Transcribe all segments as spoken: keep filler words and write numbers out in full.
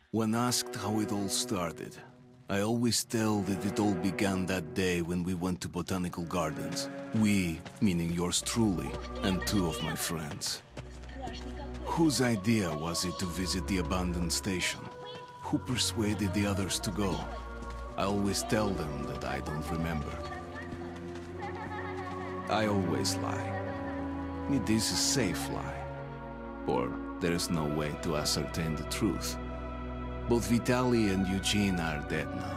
When asked how it all started, I always tell that it all began that day when we went to Botanical Gardens. We, meaning yours truly, and two of my friends. Whose idea was it to visit the abandoned station? Who persuaded the others to go? I always tell them that I don't remember. I always lie. It is a safe lie. Or there is no way to ascertain the truth. Both Vitaly and Eugene are dead now.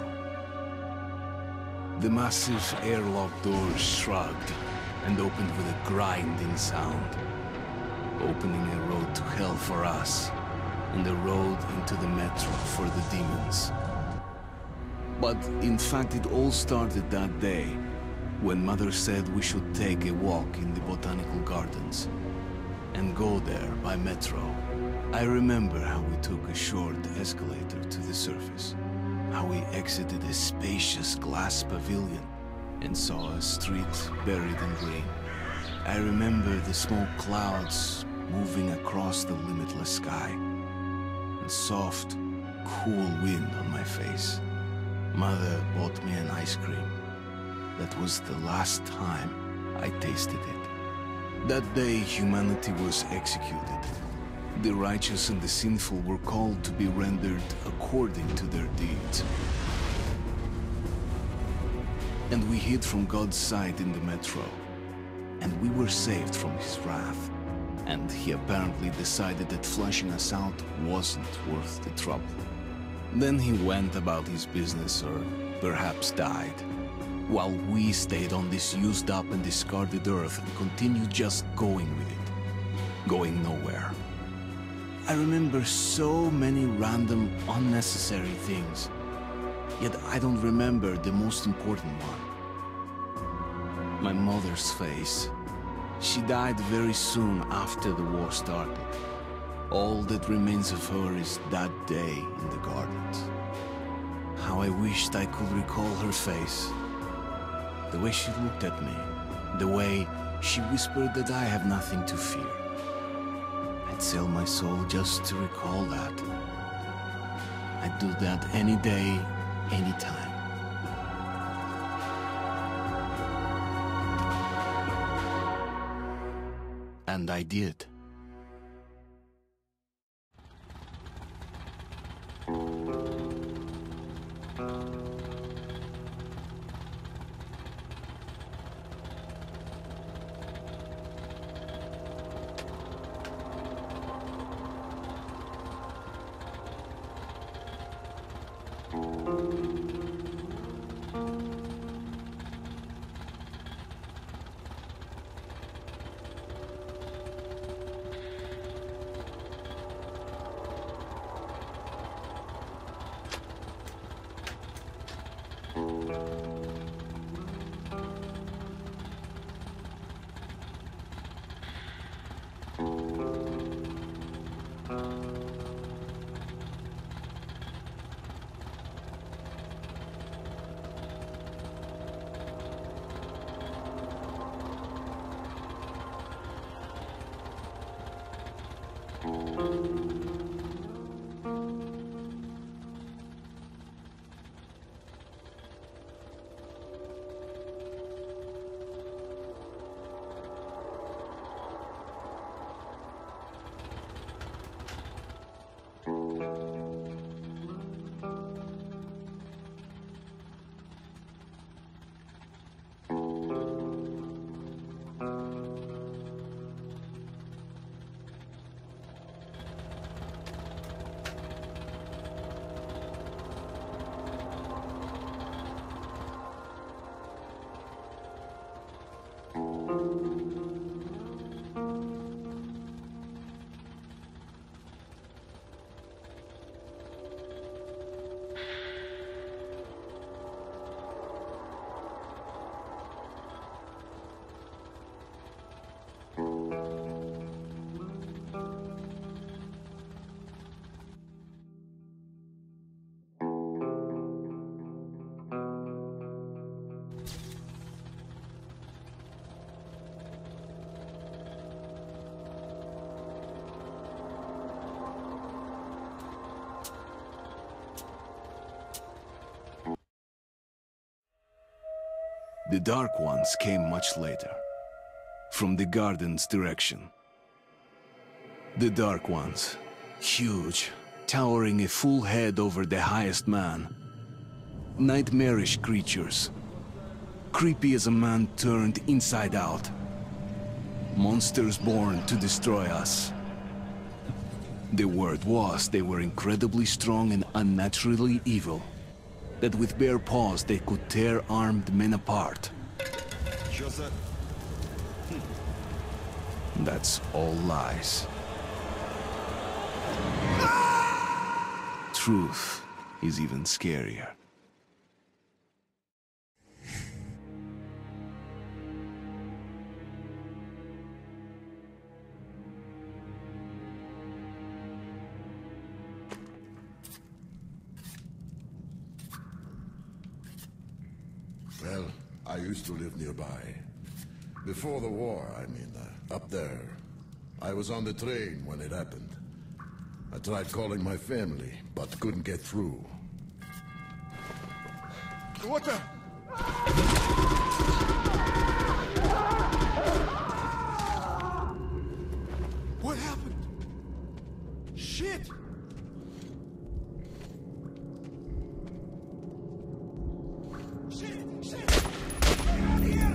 The massive airlock doors shrugged and opened with a grinding sound, opening a road to hell for us and a road into the metro for the demons. But in fact, it all started that day when Mother said we should take a walk in the Botanical Gardens and go there by metro. I remember how we took a short escalator to the surface, how we exited a spacious glass pavilion and saw a street buried in green. I remember the smoke clouds moving across the limitless sky and soft, cool wind on my face. Mother bought me an ice cream. That was the last time I tasted it. That day, humanity was executed. The righteous and the sinful were called to be rendered according to their deeds. And we hid from God's sight in the metro. And we were saved from his wrath. And he apparently decided that flushing us out wasn't worth the trouble. Then he went about his business, or perhaps died, while we stayed on this used up and discarded earth and continued just going with it, going nowhere. I remember so many random, unnecessary things, yet I don't remember the most important one. My mother's face. She died very soon after the war started. All that remains of her is that day in the gardens. How I wished I could recall her face. The way she looked at me. The way she whispered that I have nothing to fear. I'd sell my soul just to recall that. I'd do that any day, any time. And I did. The Dark Ones came much later, from the garden's direction. The Dark Ones, huge, towering a full head over the highest man. Nightmarish creatures, creepy as a man turned inside out. Monsters born to destroy us. The word was they were incredibly strong and unnaturally evil. That with bare paws they could tear armed men apart. That's all lies. Truth is even scarier. Well, I used to live nearby. Before the war, I mean, uh, up there. I was on the train when it happened. I tried calling my family, but couldn't get through. What the? What happened? Shit! Shit! Shit! Here!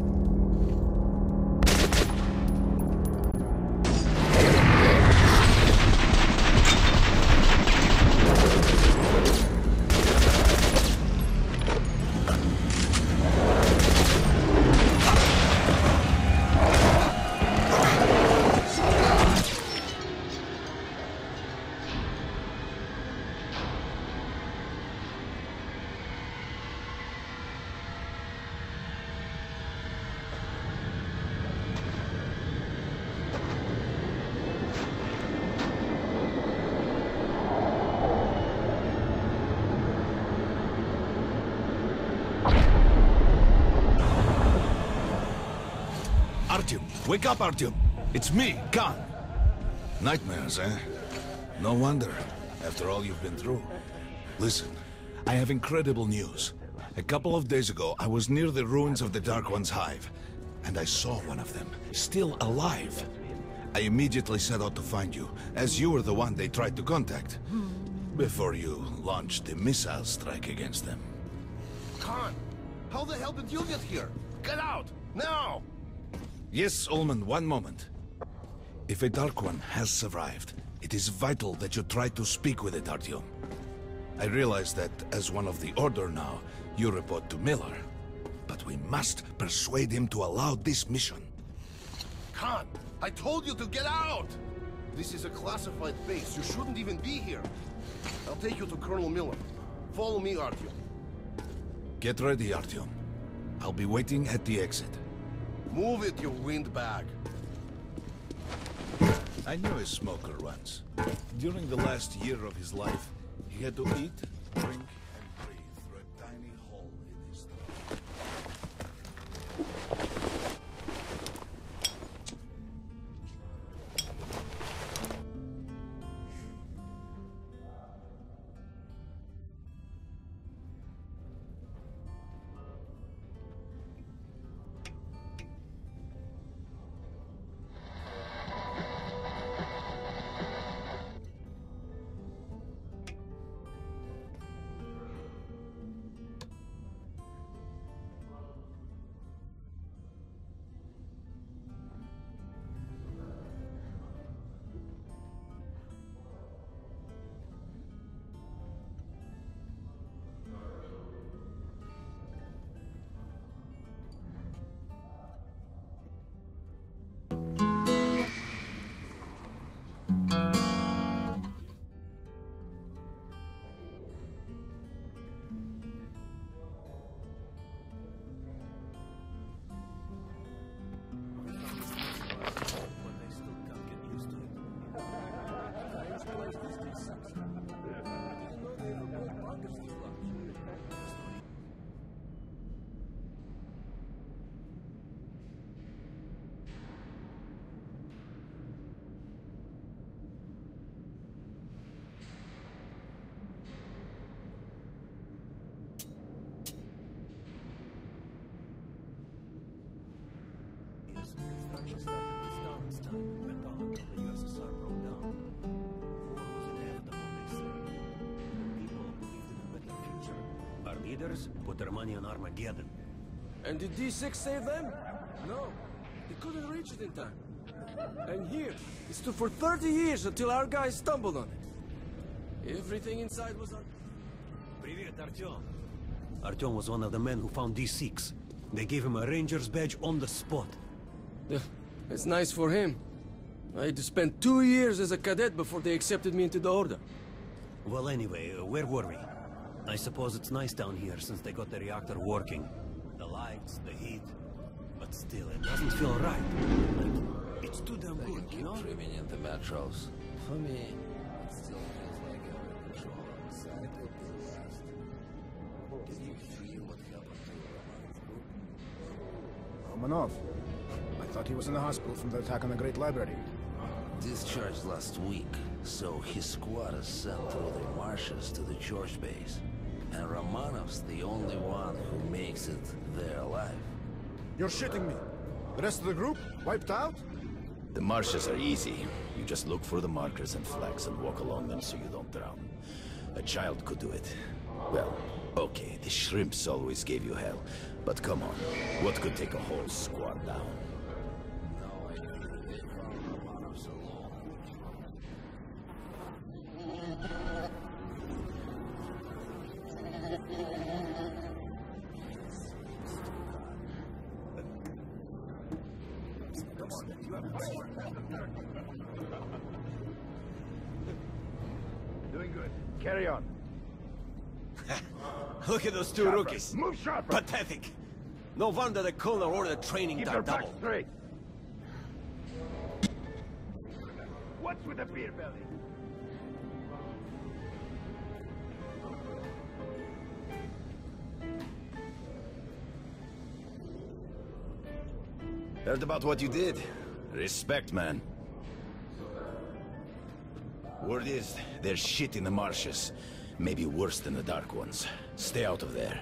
Artyom, wake up, Artyom! It's me, Khan! Nightmares, eh? No wonder, after all you've been through. Listen, I have incredible news. A couple of days ago, I was near the ruins of the Dark One's hive, and I saw one of them, still alive. I immediately set out to find you, as you were the one they tried to contact, before you launched the missile strike against them. Khan, how the hell did you get here? Get out, now! Yes, Ullman, one moment. If a Dark One has survived, it is vital that you try to speak with it, Artyom. I realize that, as one of the Order now, you report to Miller. But we must persuade him to allow this mission. Khan, I told you to get out! This is a classified base. You shouldn't even be here. I'll take you to Colonel Miller. Follow me, Artyom. Get ready, Artyom. I'll be waiting at the exit. Move it, you windbag. I knew a smoker once. During the last year of his life, he had to eat, drink, and breathe through a tiny hole in his throat. leaders put their money on Armageddon. And did D six save them? No. They couldn't reach it in time. And here, it stood for thirty years until our guys stumbled on it. Everything inside was on... Привет, Artyom. Artyom was one of the men who found D six. They gave him a ranger's badge on the spot. Yeah, it's nice for him. I had to spend two years as a cadet before they accepted me into the Order. Well, anyway, uh, where were we? I suppose it's nice down here since they got the reactor working. The lights, the heat. But still, it doesn't feel right. Like, it's too damn good, you know? Trimming in the metros. For me, it still feels like every control inside will be lost. Did you feel what happened to Romanov group? Romanov? I thought he was in the hospital from the attack on the Great Library. Discharged last week, so his squad is sent through the marshes to the church base. And Romanov's the only one who makes it there alive. You're shitting me. The rest of the group? Wiped out? The marshes are easy. You just look for the markers and flags and walk along them so you don't drown. A child could do it. Well, okay, the shrimps always gave you hell. But come on, what could take a whole squad down? Doing good. Carry on. Look at those two Sharper. rookies. Move sharper. Pathetic. No wonder the colonel ordered training Keep to your back double. straight. What's with the beer belly? Heard about what you did. Respect, man. Word is, there's shit in the marshes. Maybe worse than the Dark Ones. Stay out of there.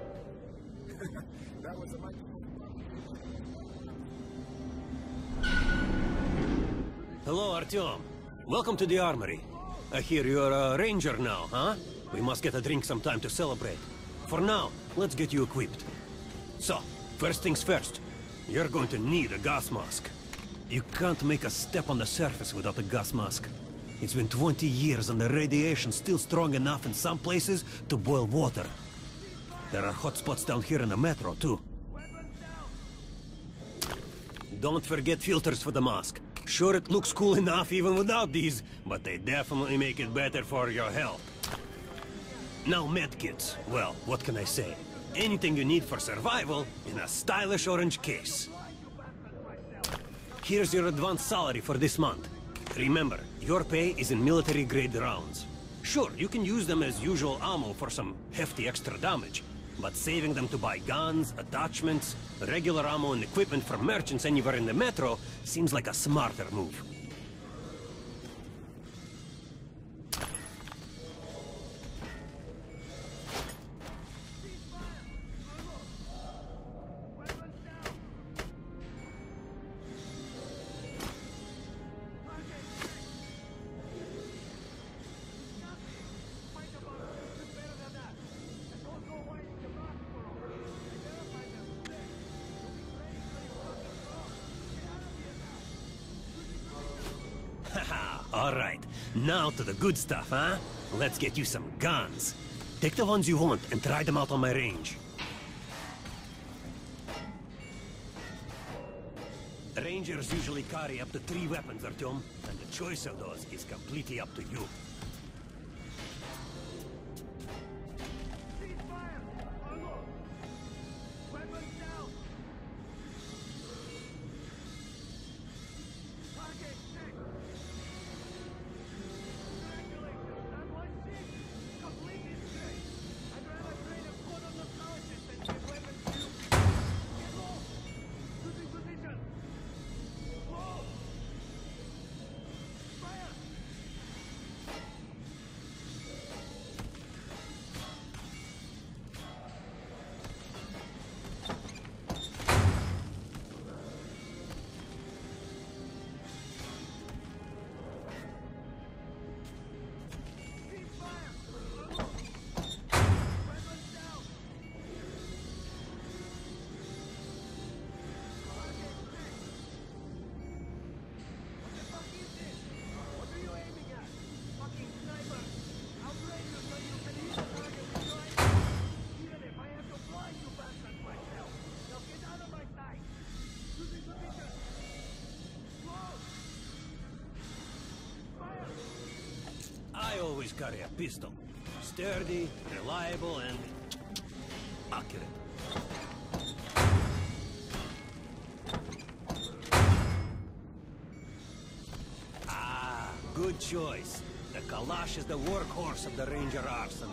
Hello, Artyom. Welcome to the armory. I hear you're a ranger now, huh? We must get a drink sometime to celebrate. For now, let's get you equipped. So, first things first. You're going to need a gas mask. You can't make a step on the surface without a gas mask. It's been twenty years and the radiation's still strong enough in some places to boil water. There are hot spots down here in the metro, too. Don't forget filters for the mask. Sure, it looks cool enough even without these, but they definitely make it better for your health. Now medkits. Well, what can I say? Anything you need for survival in a stylish orange case. Here's your advance salary for this month. Remember, your pay is in military-grade rounds. Sure, you can use them as usual ammo for some hefty extra damage, but saving them to buy guns, attachments, regular ammo and equipment from merchants anywhere in the metro seems like a smarter move. All right, now to the good stuff, huh? Let's get you some guns. Take the ones you want and try them out on my range. Rangers usually carry up to three weapons, Artyom, and the choice of those is completely up to you. always carry a pistol. Sturdy, reliable, and accurate. Ah, good choice. The Kalash is the workhorse of the Ranger arsenal.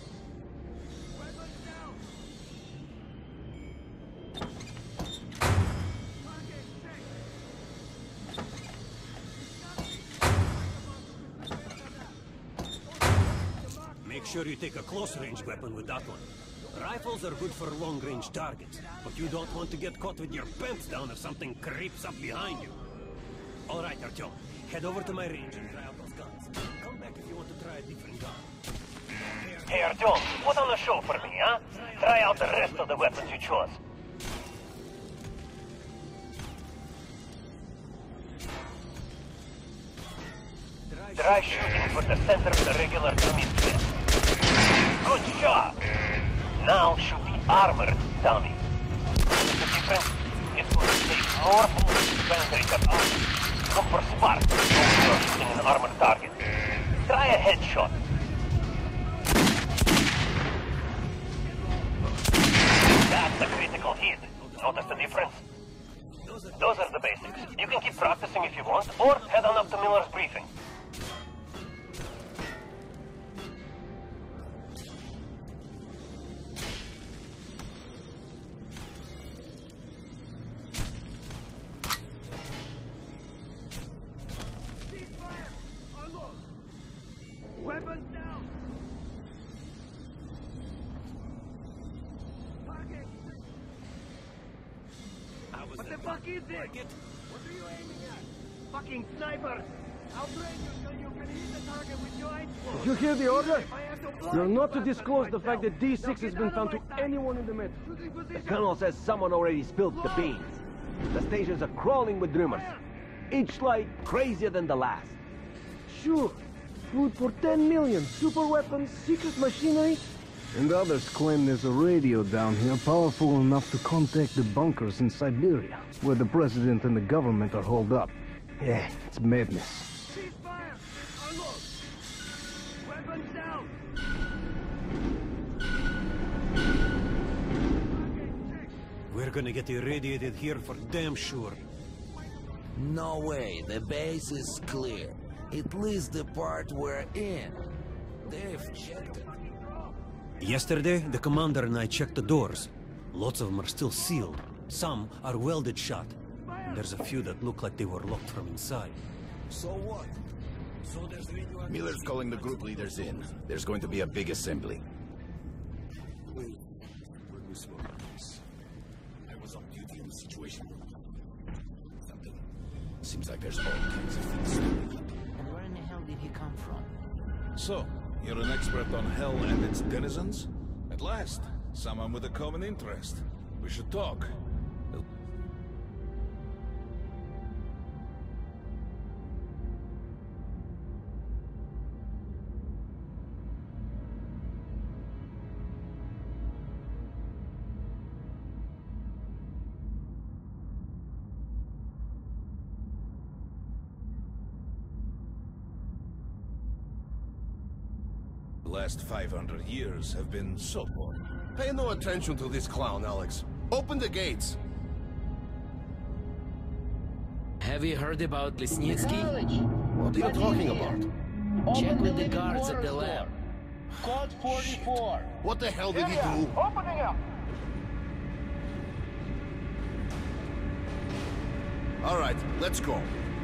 Make sure you take a close-range weapon with that one. Rifles are good for long-range targets, but you don't want to get caught with your pants down if something creeps up behind you. All right, Artyom, head over to my range and try out those guns. Come back if you want to try a different gun. Hey, Artyom, put on a show for me, huh? Try out the rest of the weapons you chose. Try shooting for the center of the regular dummy pit. Good job! Now shoot the armored dummy. The difference is going to take more bullets to penetrate that armor. Look for sparks when you're shooting an armored target. Try a headshot. That's a critical hit. Notice the difference? Those are the basics. You can keep practicing if you want, or head on up to Miller's briefing. Weapons down! What the fuck is this? What are you aiming at? Fucking snipers! Outrage you so you can hit the target with your eyes closed. You hear the order? You're not to disclose the fact that D six has been found to anyone in the metro. The colonel says someone already spilled the beans. The stations are crawling with rumors. Each light crazier than the last. Sure. Food for ten million, super weapons, secret machinery. And others claim there's a radio down here powerful enough to contact the bunkers in Siberia, where the president and the government are holed up. Yeah, it's madness. Ceasefire! Unload! Weapons down! We're gonna get irradiated here for damn sure. No way, the base is clear. At least the part we're in. They've checked it. Yesterday, the commander and I checked the doors. Lots of them are still sealed. Some are welded shut. And there's a few that look like they were locked from inside. So what? So there's radio... Miller's calling the group leaders in. There's going to be a big assembly. Wait, where do we smoke this? I was on duty in the situation room. Something. Seems like there's all kinds of things. And where in the hell did he come from? So, you're an expert on hell and its denizens? At last, someone with a common interest. We should talk. The last five hundred years have been so boring. Pay no attention to this clown, Alex. Open the gates. Have you heard about Lesnitsky? What are you talking about? Check with the guards at the lab. Code forty-four. What the hell did he do? Opening up. All right, let's go.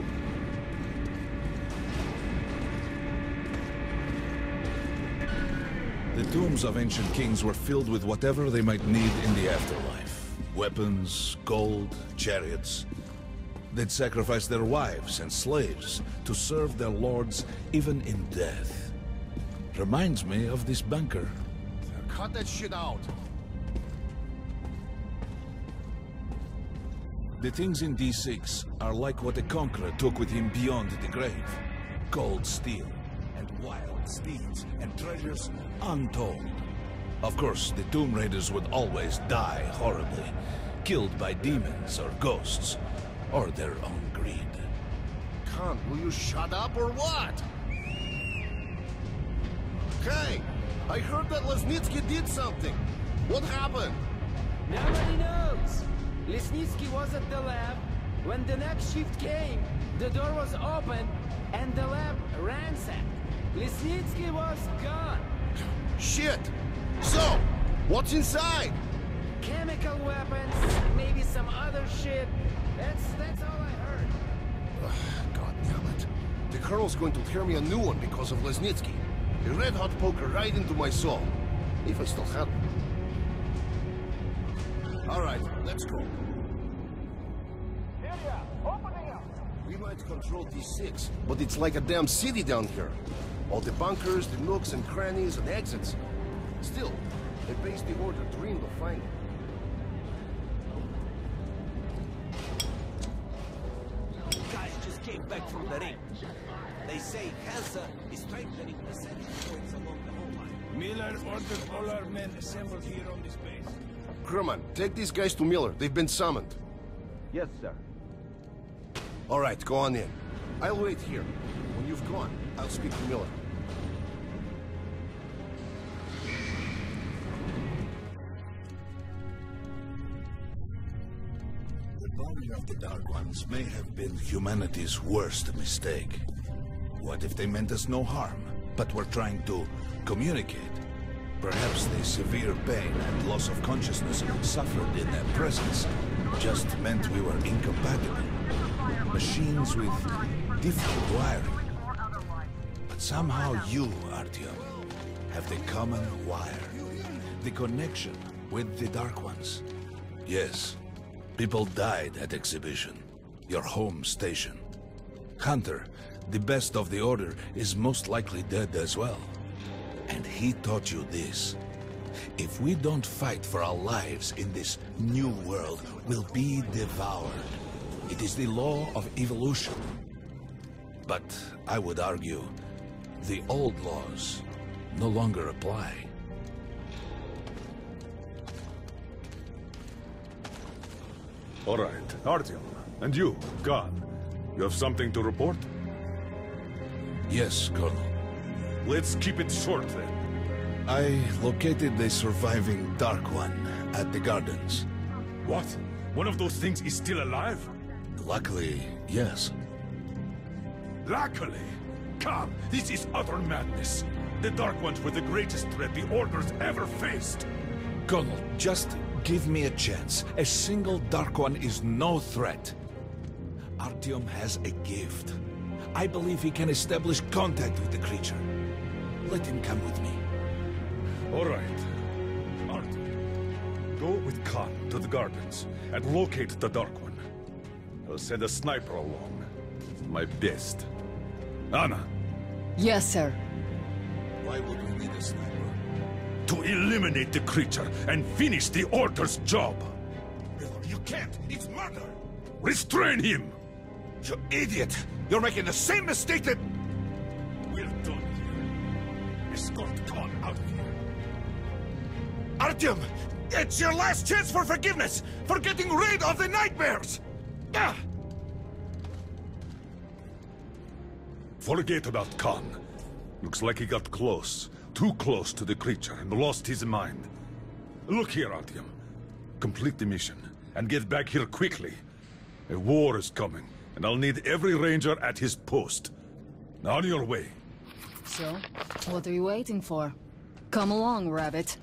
The tombs of ancient kings were filled with whatever they might need in the afterlife. Weapons, gold, chariots. They'd sacrifice their wives and slaves to serve their lords even in death. Reminds me of this bunker. Cut that shit out. The things in D six are like what a conqueror took with him beyond the grave. Gold steel, and wild steeds, and treasures untold. Of course, the Tomb Raiders would always die horribly, killed by demons or ghosts, or their own greed. Khan, will you shut up or what? Hey! I heard that Lesnitsky did something. What happened? Nobody knows. Lesnitsky was at the lab. When the next shift came, the door was open and the lab ransacked. Lesnitsky was gone. Shit! So, what's inside? Chemical weapons, maybe some other shit. That's that's all I heard. Ugh, God damn it. The Colonel's going to tear me a new one because of Lesnitsky. A red-hot poker right into my soul. If I still had one. Alright, let's go. We might control T six, but it's like a damn city down here. All the bunkers, the nooks and crannies and exits. Still, they based the order dreamed of finding. Guys just came back from the ring. They say Hansa is strengthening the center points along the whole line. Miller ordered all our men assembled here on this base. Kerman, take these guys to Miller. They've been summoned. Yes, sir. All right, go on in. I'll wait here. When you've gone, I'll speak to Miller. The bombing of the Dark Ones may have been humanity's worst mistake. What if they meant us no harm, but were trying to communicate? Perhaps the severe pain and loss of consciousness suffered in their presence just meant we were incompatible. Machines with different wiring. But somehow you, Artyom, have the common wire. The connection with the Dark Ones. Yes, people died at Exhibition, your home station. Hunter, the best of the Order, is most likely dead as well. And he taught you this. If we don't fight for our lives in this new world, we'll be devoured. It is the law of evolution. But I would argue, the old laws no longer apply. All right, Artyom. And you, Khan. You have something to report? Yes, Colonel. Let's keep it short, then. I located the surviving Dark One at the Gardens. What? One of those things is still alive? Luckily, yes. Luckily? Come, this is utter madness. The Dark Ones were the greatest threat the Order's ever faced. Colonel, just give me a chance. A single Dark One is no threat. Artyom has a gift. I believe he can establish contact with the creature. Let him come with me. All right. Artyom, go with Khan to the Gardens and locate the Dark One. I'll send a sniper along. My best. Anna. Yes, sir. Why would we need a sniper? To eliminate the creature and finish the Order's job. You can't. It's murder. Restrain him! You idiot! You're making the same mistake that... We're done here. Escort Khan out of here. Artyom! It's your last chance for forgiveness! For getting rid of the nightmares! Ah! Forget about Khan. Looks like he got close. Too close to the creature and lost his mind. Look here, Artyom. Complete the mission and get back here quickly. A war is coming, and I'll need every ranger at his post. On your way. So, what are you waiting for? Come along, Rabbit.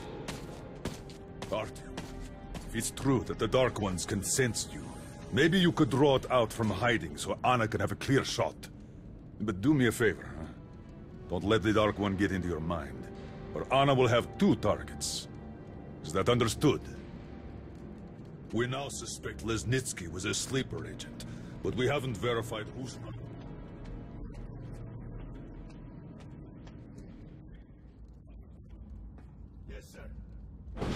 Artyom, if it's true that the Dark Ones can sense you, maybe you could draw it out from hiding so Anna can have a clear shot. But do me a favor, huh? Don't let the Dark One get into your mind, or Anna will have two targets. Is that understood? We now suspect Lesnitsky was a sleeper agent, but we haven't verified who's running. Yes, sir.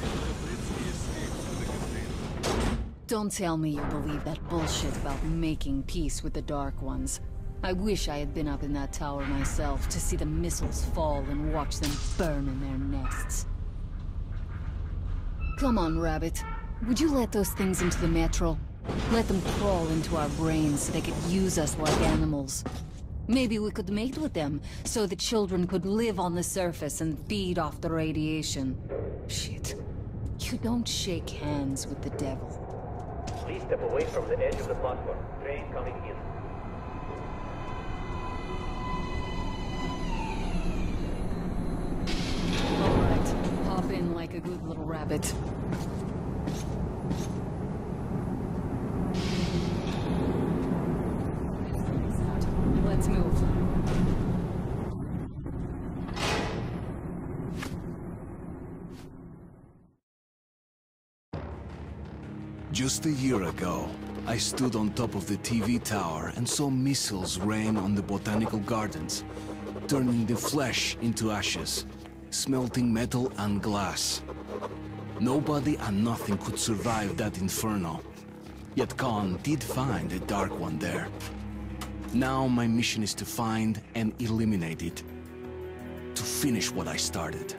Don't tell me you believe that bullshit about making peace with the Dark Ones. I wish I had been up in that tower myself to see the missiles fall and watch them burn in their nests. Come on, Rabbit. Would you let those things into the Metro? Let them crawl into our brains so they could use us like animals. Maybe we could mate with them, so the children could live on the surface and feed off the radiation. Shit. You don't shake hands with the devil. Please step away from the edge of the platform. Train coming in. Alright, hop in like a good little rabbit. Let's move. Just a year ago, I stood on top of the T V tower and saw missiles rain on the botanical gardens, turning the flesh into ashes, smelting metal and glass. Nobody and nothing could survive that inferno. Yet Khan did find a Dark One there. Now my mission is to find and eliminate it. To finish what I started.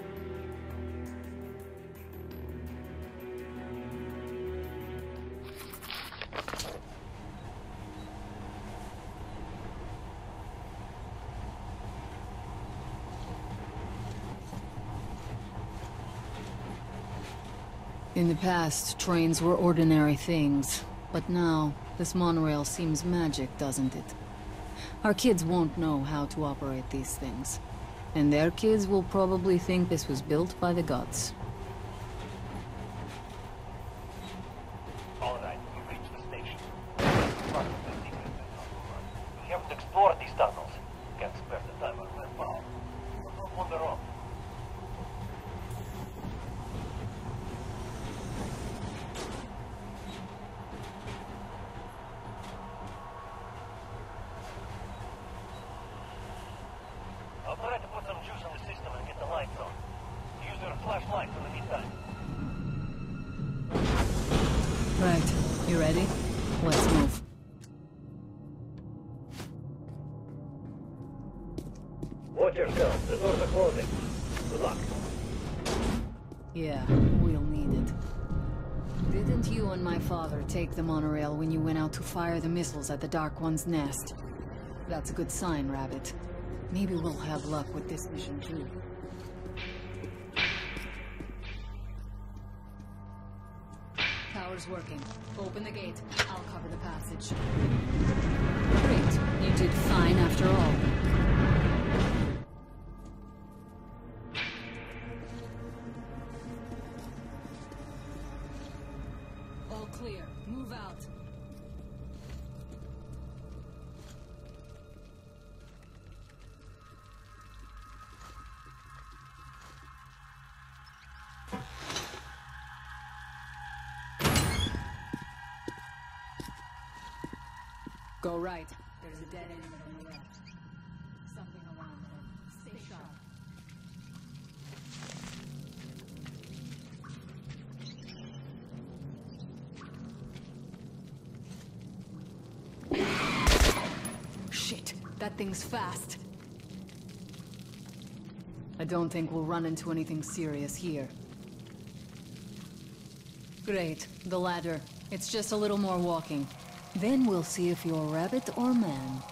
In the past, trains were ordinary things. But now, this monorail seems magic, doesn't it? Our kids won't know how to operate these things. And their kids will probably think this was built by the gods. All right, we've reached the station. We have to explore these tunnels. Can't spare the time or manpower. Don't wander off. I'll try to put some juice in the system and get the lights on. Use your flashlights in the meantime. Right. You ready? Let's move. Watch yourself. The doors are closing. Good luck. Yeah, we'll need it. Didn't you and my father take the monorail when you went out to fire the missiles at the Dark One's nest? That's a good sign, Rabbit. Maybe we'll have luck with this mission, too. Tower's working. Open the gate. I'll cover the passage. Great. You did fine after all. All clear. Move out. Go right. There's a dead end on the left. Something around there. Stay sharp. Shit, that thing's fast. I don't think we'll run into anything serious here. Great, the ladder. It's just a little more walking. Then we'll see if you're rabbit or man.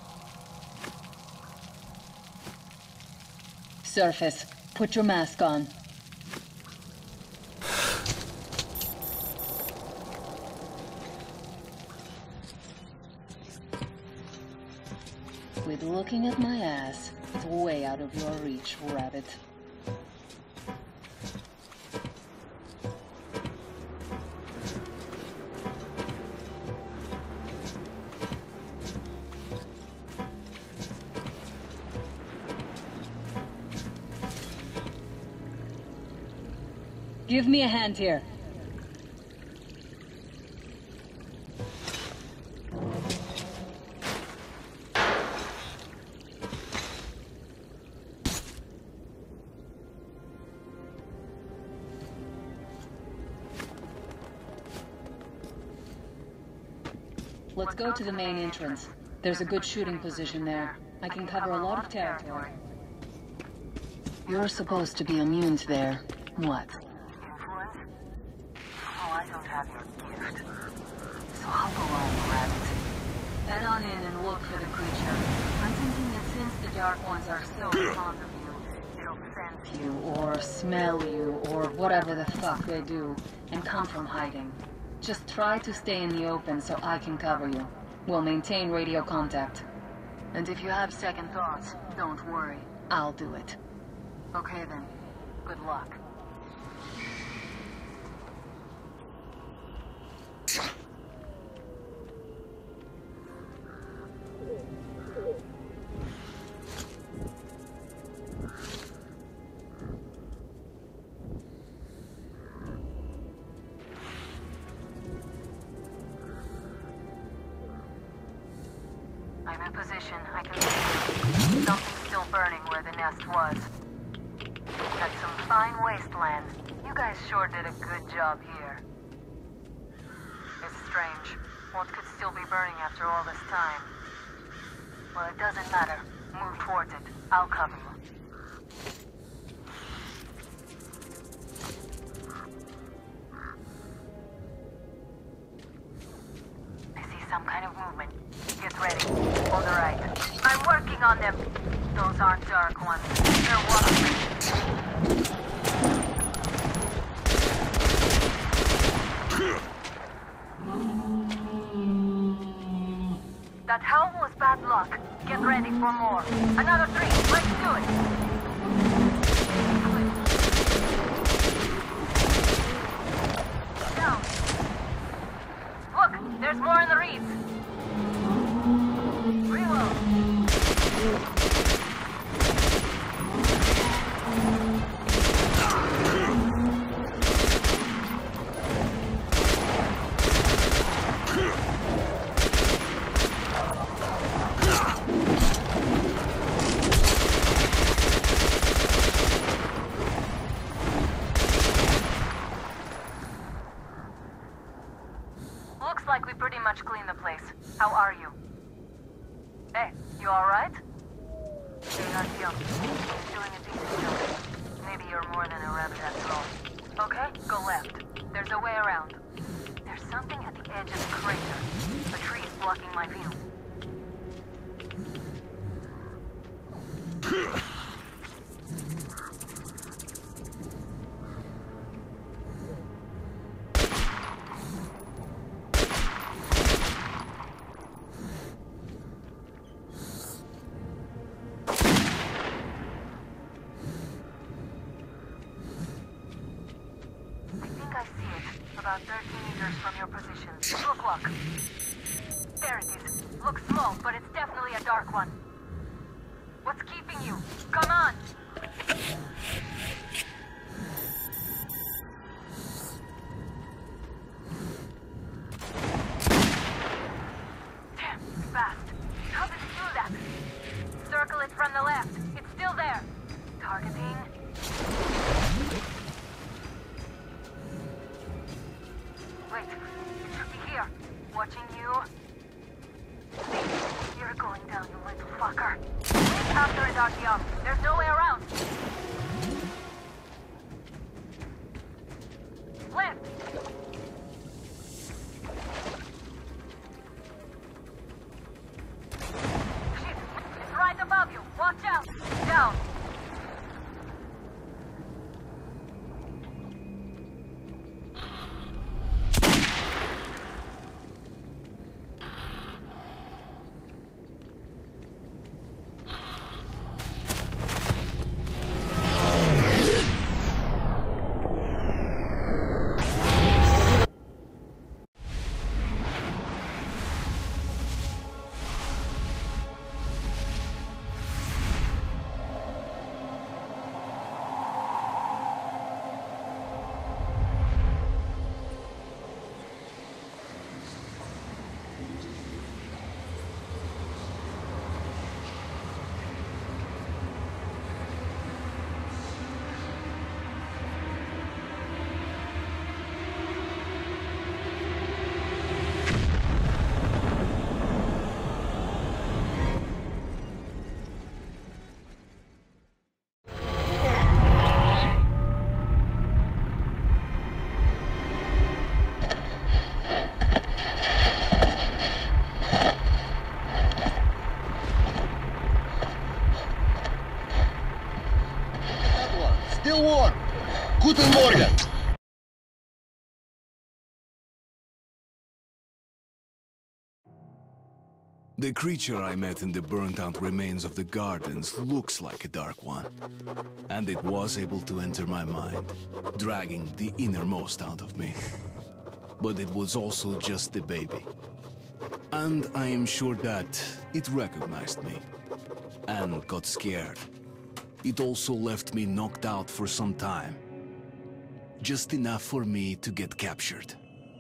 Surface, put your mask on. Quit looking at my ass. It's way out of your reach, rabbit. Give me a hand here. Let's go to the main entrance. There's a good shooting position there. I can cover a lot of territory. You're supposed to be immune to their... what? I don't have your gift. So hop along, rabbit. Head on in and look for the creature. I'm thinking it's Dark Ones are so fond of you, they'll sense you, or smell you, or whatever the fuck they do, and come from hiding. Just try to stay in the open so I can cover you. We'll maintain radio contact. And if you have second thoughts, don't worry. I'll do it. Okay then. Good luck. I'm in position. I can see something still burning where the nest was. That's some fine wasteland. You guys sure did a good job here. It's strange. What could still be burning after all this time? Well, it doesn't matter. Move towards it. I'll cover you. I see some kind of movement. Get ready. On the right. I'm working on them. Those aren't Dark Ones. They're Walkers. That howl was bad luck. Get ready for more. Another three. Let's do it. Down. Look, there's more in the reeds. Reload. Looks like we pretty much cleaned the place. How are you? Hey, you alright? Hey, Artyom. Doing a decent job. Maybe you're more than a rabbit after all. Okay, go left. There's a way around. There's something at the edge of the crater. A tree is blocking my view. About thirty meters from your position. Two o'clock. There it is. Looks small, but it's definitely a Dark One. What's keeping you? Come on! Damn, fast. How did it do that? Circle it from the left. It's still there. Targeting. Wait, it should be here. Watching you. You're going down, you little fucker. Wait after it, Artyom. There's no way around. Left. Shit, it's right above you. Watch out. Down. Still warm. Guten Morgen. The creature I met in the burnt-out remains of the gardens looks like a Dark One. And it was able to enter my mind, dragging the innermost out of me. But it was also just a baby. And I am sure that it recognized me and got scared. It also left me knocked out for some time. Just enough for me to get captured.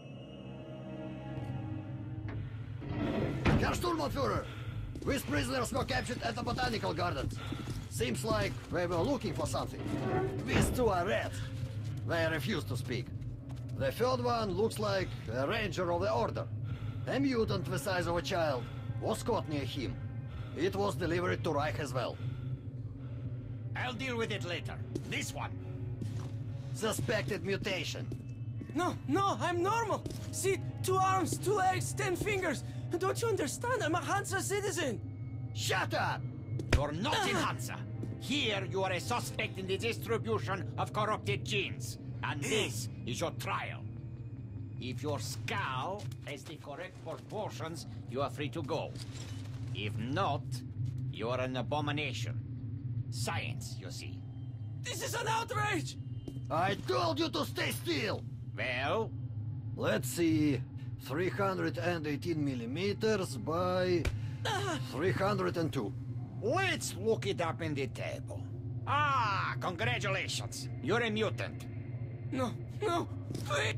Herr Sturmbannführer, these prisoners were captured at the Botanical Gardens. Seems like they were looking for something. These two are rats. They refuse to speak. The third one looks like a ranger of the Order. A mutant the size of a child was caught near him. It was delivered to Reich as well. I'll deal with it later. This one. Suspected mutation. No, no, I'm normal. See, two arms, two legs, ten fingers. Don't you understand? I'm a Hansa citizen. Shut up! You're not in Hansa. Here you are a suspect in the distribution of corrupted genes. And this is your trial. If your skull has the correct proportions, you are free to go. If not, you are an abomination. Science, you see. This is an outrage! I told you to stay still! Well? Let's see. three hundred eighteen millimeters by three hundred two. Let's look it up in the table. Ah, congratulations. You're a mutant. No, no, please.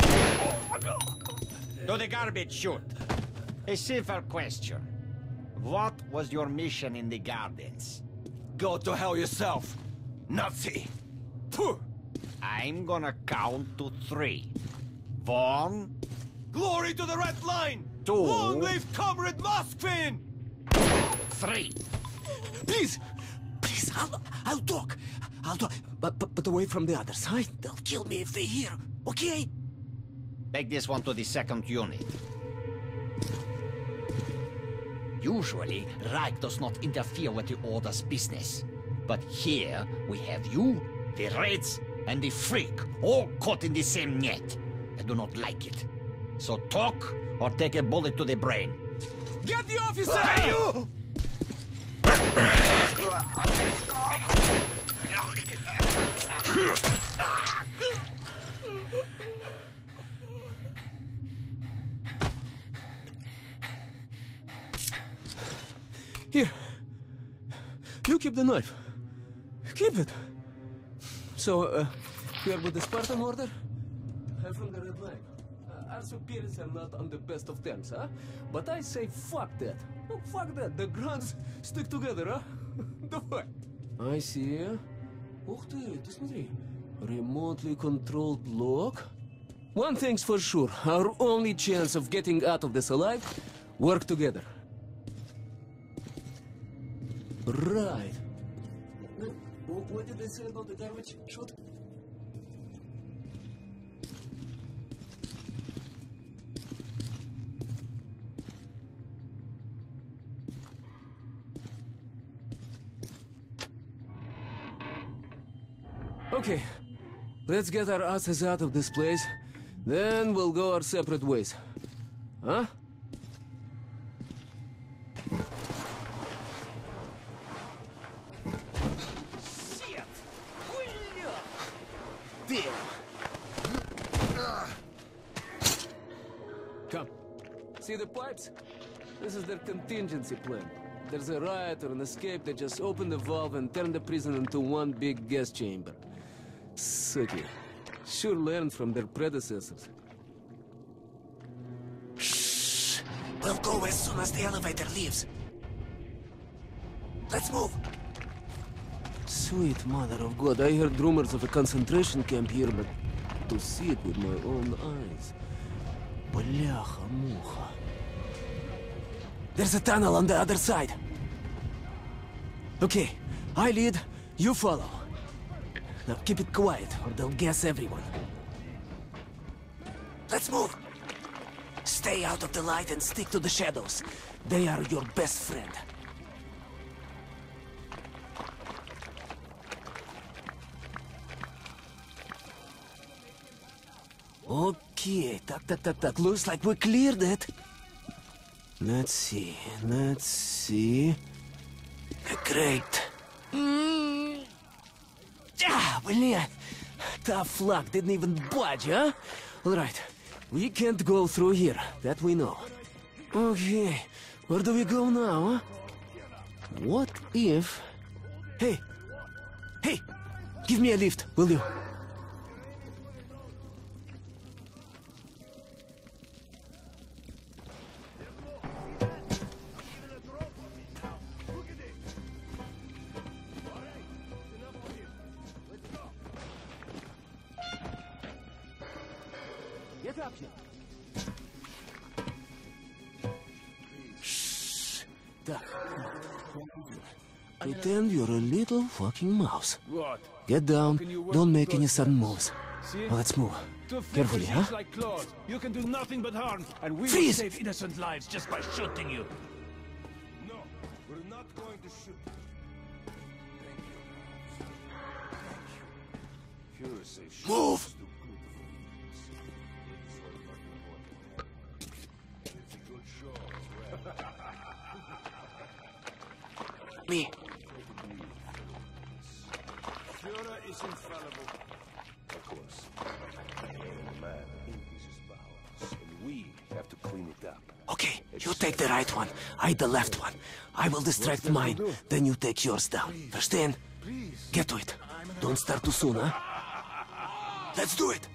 To the garbage chute. A simple question. What was your mission in the gardens? Go to hell yourself, Nazi. Puh. I'm gonna count to three. One. Glory to the Red Line! Two. Long live Comrade Moskvin! Three. Please, please, I'll, I'll talk. I'll talk, but, but, but away from the other side. They'll kill me if they hear, okay? Take this one to the second unit. Usually, Reich does not interfere with the Order's business. But here, we have you, the Reds, and the Freak, all caught in the same net. I do not like it. So talk, or take a bullet to the brain. Get the officer! Hey, you! Here. You keep the knife. Keep it. So, uh, you are with the Spartan Order? I'm from the Red Line. Uh, our superiors are not on the best of terms, huh? But I say fuck that. Oh, fuck that. The Grunts stick together, huh? Давай. I see. Ух ты, ты смотри. Remotely controlled block. One thing's for sure. Our only chance of getting out of this alive, work together. Right. What did they say about the garbage chute? Okay, let's get our asses out of this place, then we'll go our separate ways. Huh? Shit! Damn! Come. See the pipes? This is their contingency plan. There's a riot or an escape, they just open the valve and turn the prison into one big gas chamber. Sucky. Sure learned from their predecessors. Shh! We'll go as soon as the elevator leaves. Let's move! Sweet mother of God, I heard rumors of a concentration camp here, but to see it with my own eyes... Бляха-муха. There's a tunnel on the other side. Okay, I lead, you follow. Now keep it quiet, or they'll gas everyone. Let's move! Stay out of the light and stick to the shadows. They are your best friend. Okay, tak, tak, tak, tak. Looks like we cleared it. Let's see, let's see. Great. Mm. Ah, блин. Tough luck, didn't even budge, huh? All right, we can't go through here, that we know. Okay, where do we go now, huh? What if... Hey! Hey! Give me a lift, will you? Get up here. Shh. Duck. Pretend you're a little fucking mouse. What? Get down. Don't make any sudden moves. See? Let's move. To Carefully, huh? like claws. You can do nothing but harm, and we Freeze! will save innocent lives just by shooting you. No, we're not going to shoot. Move! Me. Führer is infallible. Of course. A man increases powers, and we have to clean it up. Okay, you take the right one. I the left one. I will distract mine. Then you take yours down. Understand? Get to it. Don't start too soon, huh? Let's do it!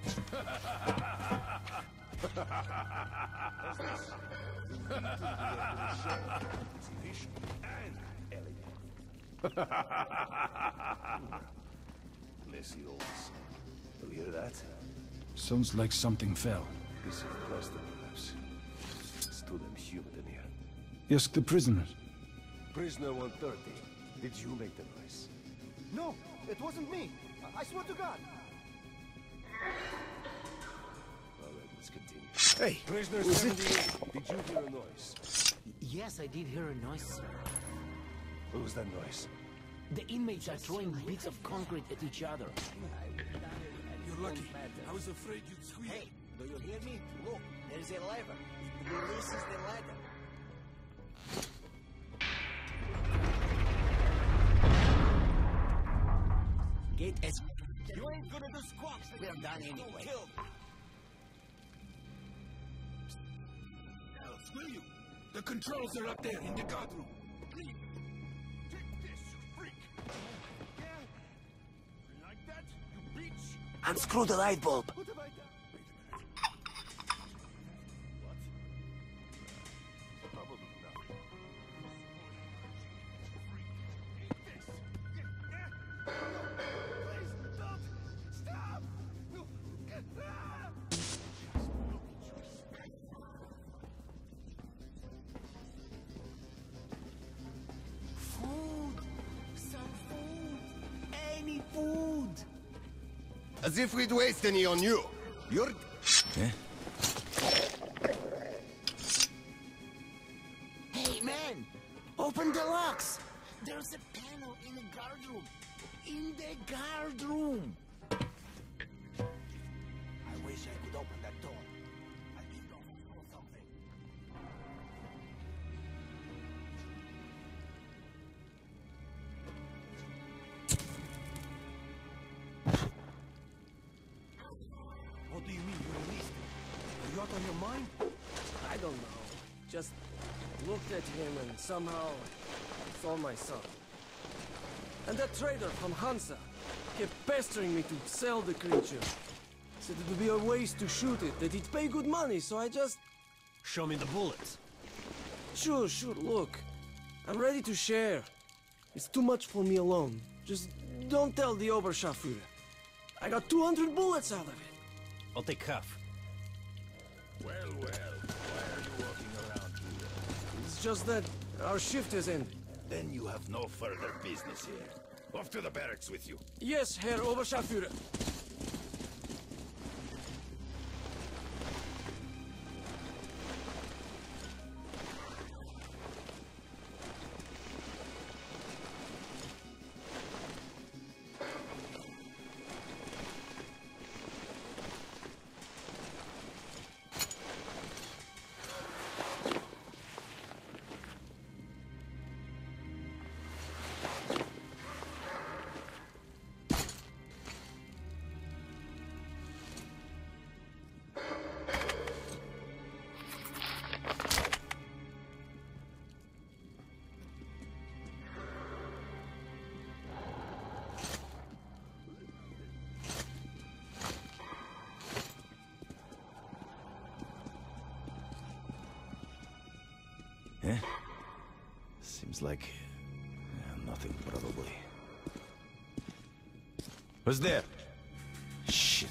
Messy old. You hear that? Sounds like something fell. Piece of plastic, perhaps. It's too damn humid in here. Ask the prisoners. Prisoner one thirty. Did you make the noise? No, it wasn't me. I, I swear to God. All right, let's continue. Hey, prisoner seventy-eight. Did you hear a noise? Yes, I did hear a noise, sir. What was that noise? The inmates are throwing bits of concrete at each other. You're lucky. I was afraid you'd squeal. Hey, do you hear me? Look, there is a lever. It releases the ladder. Get as... You ain't gonna do squat. We're done anyway. Killed. I'll screw you. The controls are up there in the guard room. Please, take this, you freak. Yeah? Like that, you bitch? Unscrew the light bulb. What have I done? Probably nothing. As if we'd waste any on you. You're... Eh? Hey, man! Open the locks! There's a panel in the guard room. In the guard room! I wish I could open that door. I need to know something. What do you mean you released him? Are you out on your mind? I don't know. Just looked at him and somehow saw my son. And that trader from Hansa kept pestering me to sell the creature. Said it would be a waste to shoot it, that he'd pay good money, so I just... Show me the bullets. Sure, sure, look. I'm ready to share. It's too much for me alone. Just don't tell the Oberscharführer. I got two hundred bullets out of it. I'll take half. Well, well, why are you walking around here? It's just that our shift has ended. Then you have no further business here. Off to the barracks with you. Yes, Herr Oberscharführer. Seems like... yeah, nothing, probably. Who's there? Shit.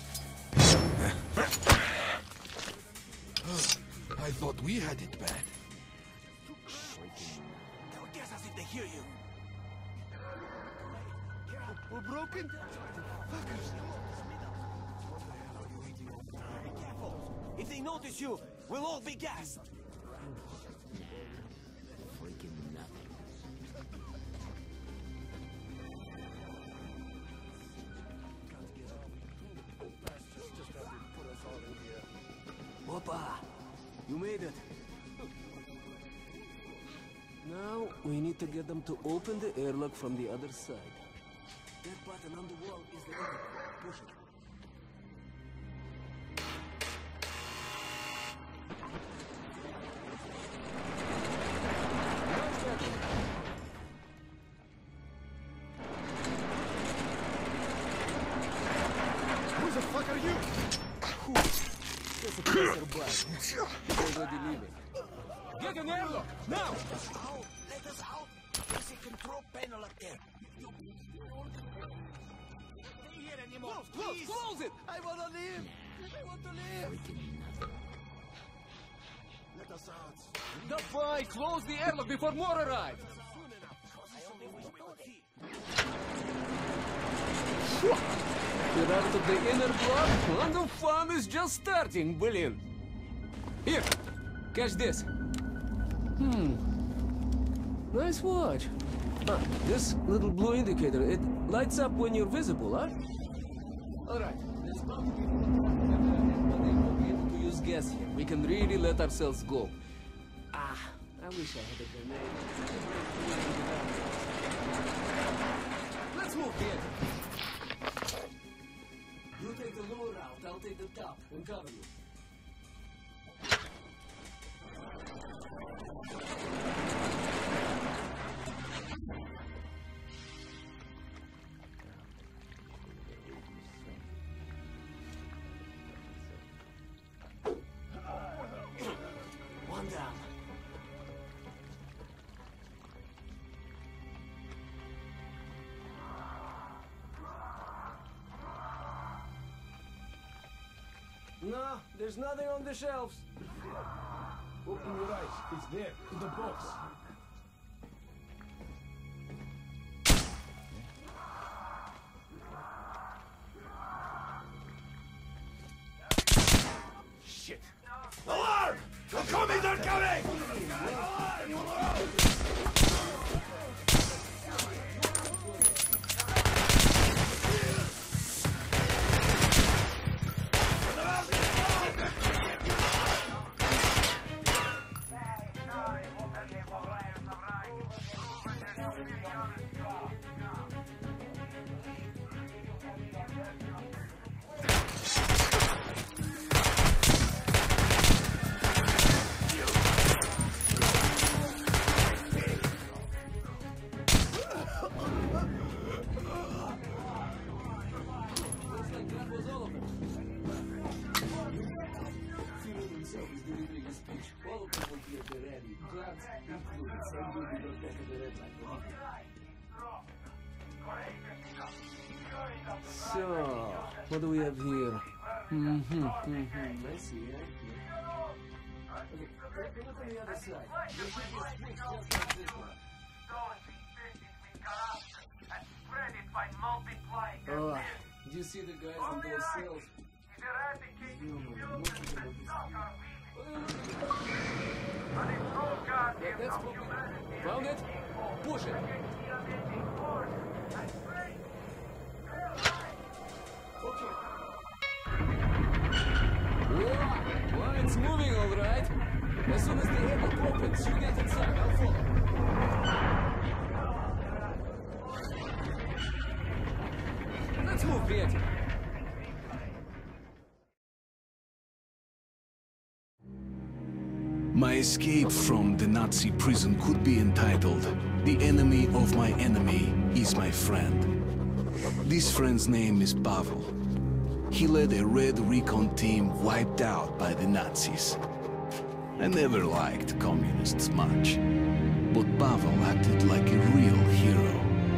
I thought we had it bad. They'll guess us if they hear you. We're broken? Fuckers. Be careful. If they notice you, we'll all be gassed. Freaking nothing. Opa! You made it. Now, we need to get them to open the airlock from the other side. That button on the wall is the lever. Push it. Who the fuck are you? That's a passerby. He's already leaving. Get an airlock, now! Out! Let us out! There's a control panel up there. You... Stay here anymore, Close, please! close, close it! I wanna live! I want to live! Let us out. The boy, close the airlock before more arrive! Get out of the inner block, and the fun is just starting, brilliant! Here, catch this. Hmm. Nice watch. Ah, this little blue indicator, it lights up when you're visible, huh? Alright, let's mount it. Everybody will be able to use gas here. We can really let ourselves go. Ah, I wish I had a grenade. Let's move, kid. You take the lower route, I'll take the top and cover you. One down. No, there's nothing on the shelves. Open your eyes. It's there, in the box. Shit! Alarm! They're coming! They're coming! So, what do we have here? Mm-hmm, mm-hmm. I see, I see. Okay, look on the other side. There should be a switch just like this one. Oh, do you see the guys on those cells? Yeah, that's broken. Found it? Push it. Okay. Whoa! Well, it's moving all right. As soon as the airlock opens, you get inside. I'll follow. Let's move, приятель. My escape from the Nazi prison could be entitled "The Enemy of My Enemy is My Friend." This friend's name is Pavel. He led a Red Recon team wiped out by the Nazis. I never liked communists much. But Pavel acted like a real hero.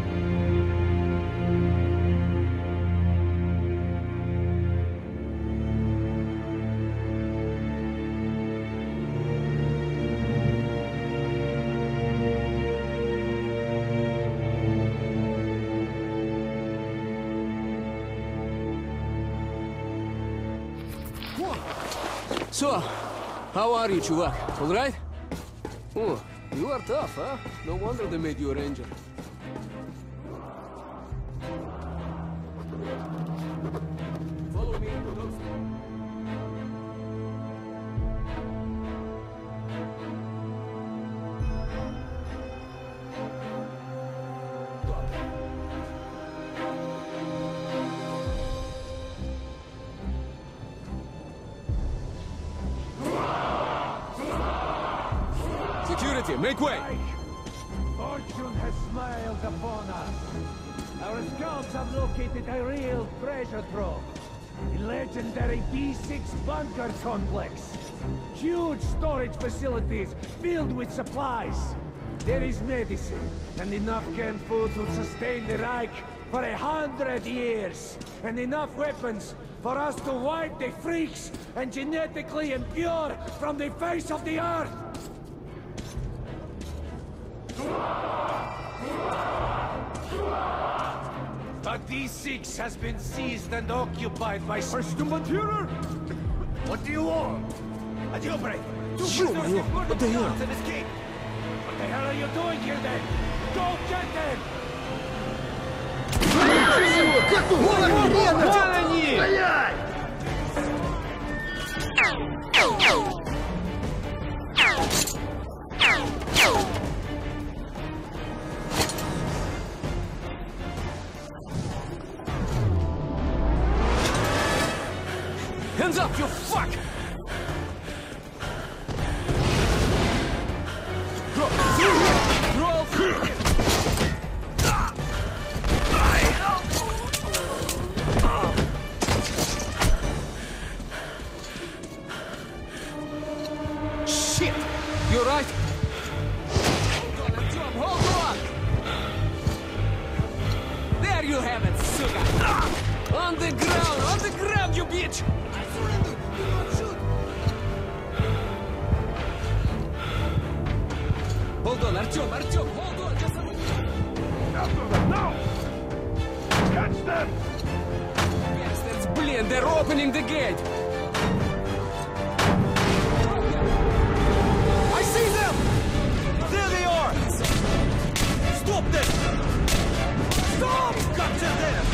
So, how are you, Chuvak? All right? Oh, you are tough, huh? No wonder they made you a ranger. Follow me. Security, make way! Fortune has smiled upon us. Our scouts have located a real treasure trove. The legendary B six bunker complex. Huge storage facilities filled with supplies. There is medicine and enough canned food to sustain the Reich for a hundred years. And enough weapons for us to wipe the freaks and genetically impure from the face of the earth. But D six has been seized and occupied by Sturmbannführer. What do you want? A jailbreak. Two prisoners What the hell? and escape. What the hell are you doing here then? Go get them! Hands up, you fuck! Roll through! Shit! You right? Hold on, Artyom, hold on! There you have it, suka! On the ground, on the ground, you bitch! I surrender! Do not shoot! Hold on, Artyom, Artyom, hold on, just a minute! After them, now! Catch them! Bastards, блин, they're opening the gate! I see them! There they are! Stop them! Stop! Capture them!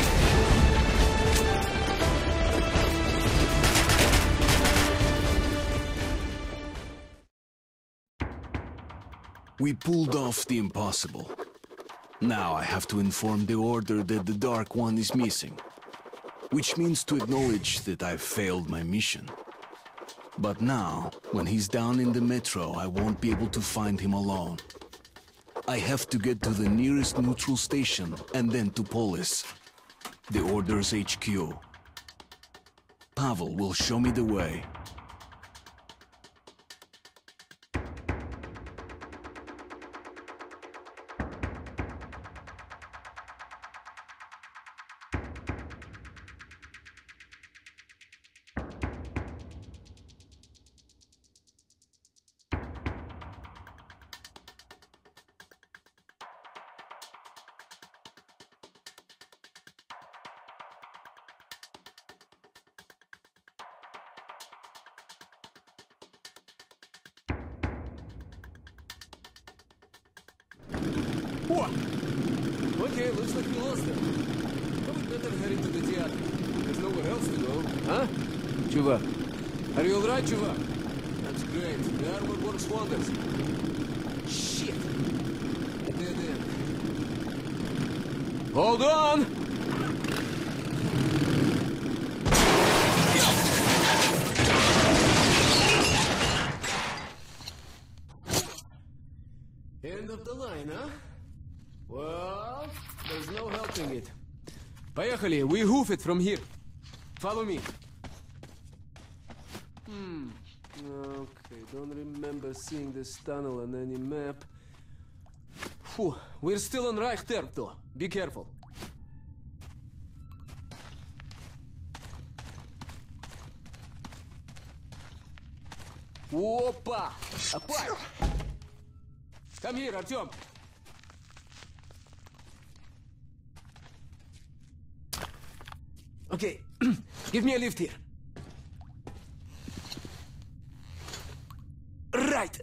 We pulled off the impossible. Now I have to inform the Order that the Dark One is missing. Which means to acknowledge that I've failed my mission. But now, when he's down in the metro, I won't be able to find him alone. I have to get to the nearest neutral station and then to Polis, the Order's H Q. Pavel will show me the way. What? Okay, looks like we lost them. But we better head into the theater. There's nowhere else to go. Huh? Chuvak. Are you alright, Chuvak? That's great. The armor works wonders. Shit. Dead end. Hold on! End of the line, huh? Well, there's no helping it. Поехали, we hoof it from here. Follow me. Hmm. Okay, don't remember seeing this tunnel on any map. Phew, we're still on Reich Terp, though. Be careful. Опа! Опа! Come here, Artyom. Okay, give me a lift here. Right.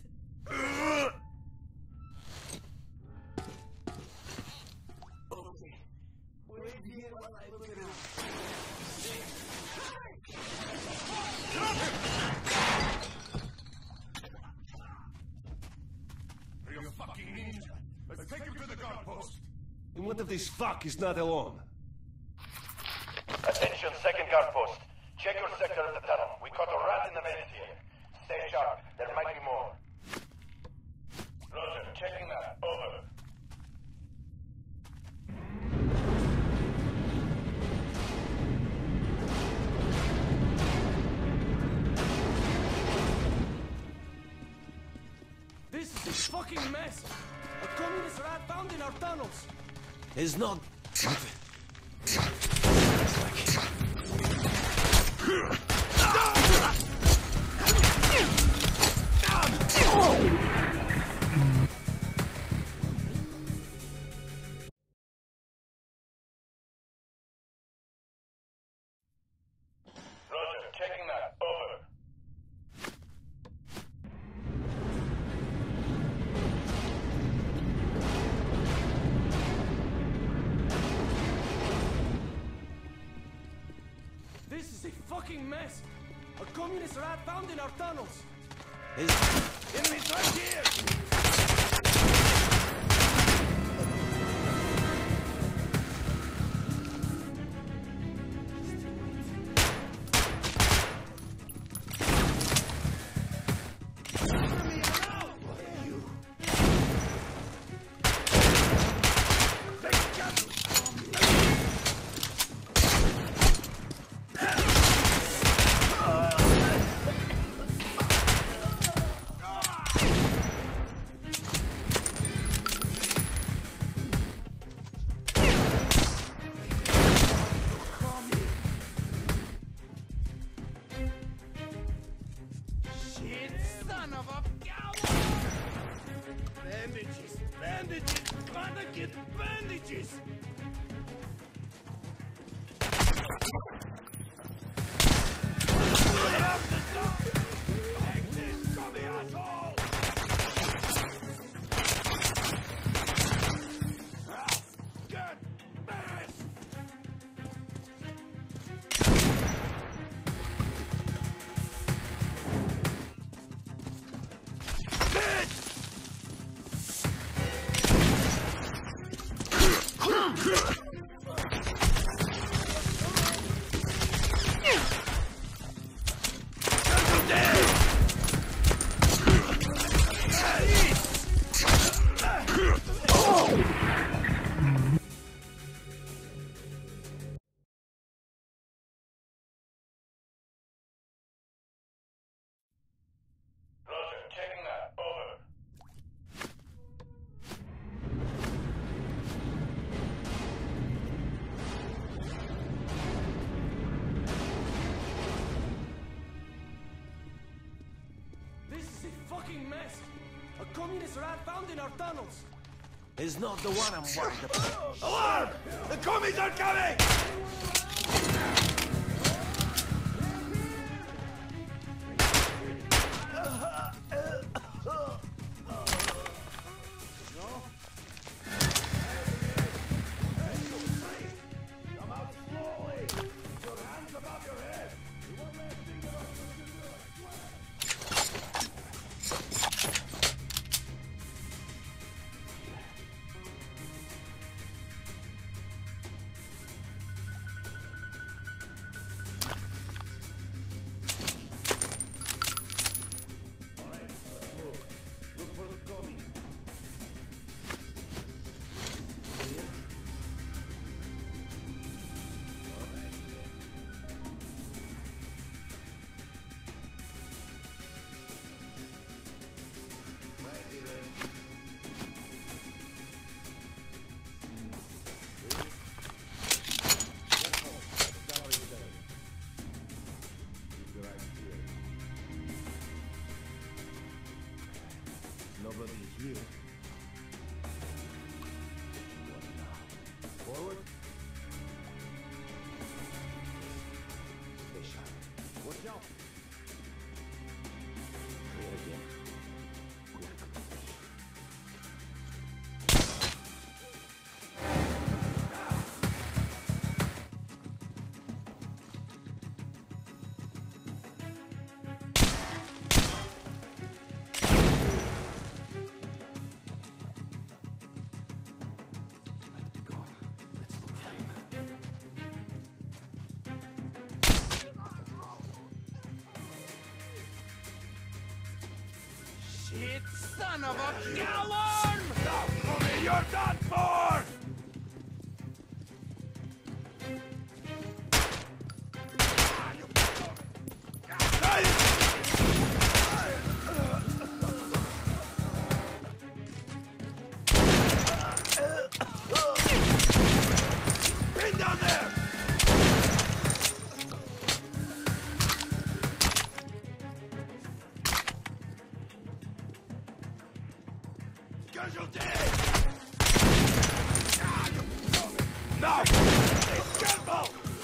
Okay. Wait here while I look around. You're a fucking ninja. Let's take you to the guard post. And what if this fuck is not alone? Attention, second guard post. Check your sector of the tunnel. We caught a rat in the vents here. Stay sharp. There might be more. Roger, checking that. Over. This is a fucking mess. A communist rat found in our tunnels. It's not... Roger, checking that. Over. This is a fucking mess. A communist rat found in our tunnels. Is... Enemies right here! Mess. A communist rat found in our tunnels. Is not the one I'm worried about. Alarm! The commies are coming! Come out slowly! Your hands above your head! You won't let think of us to do it, I swear! Try it again. Shit, son of a gallon! Stop for me, you're done for! Pin down there! Casualty! No! Stay careful!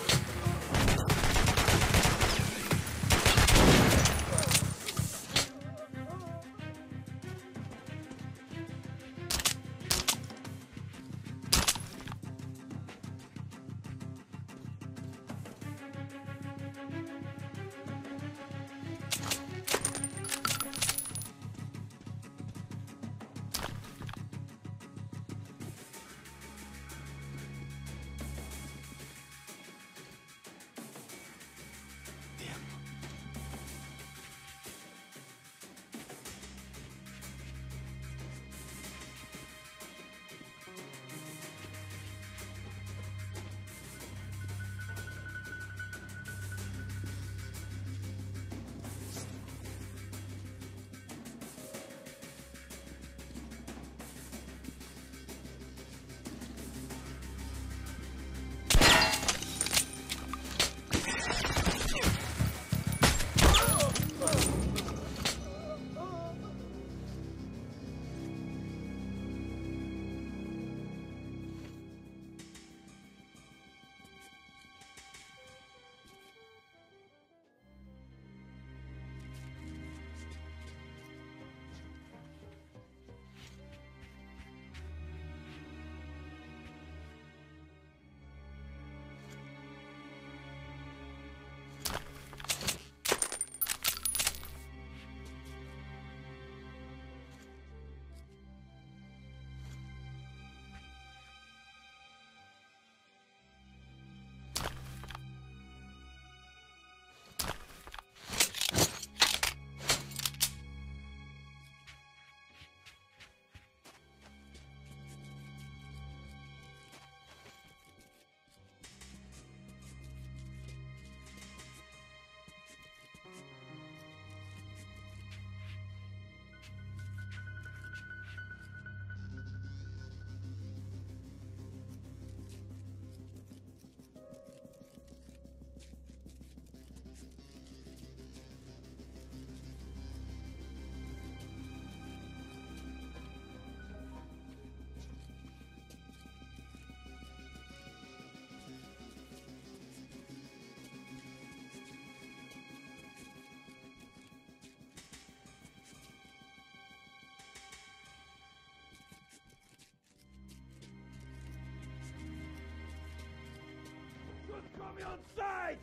Coming on sight!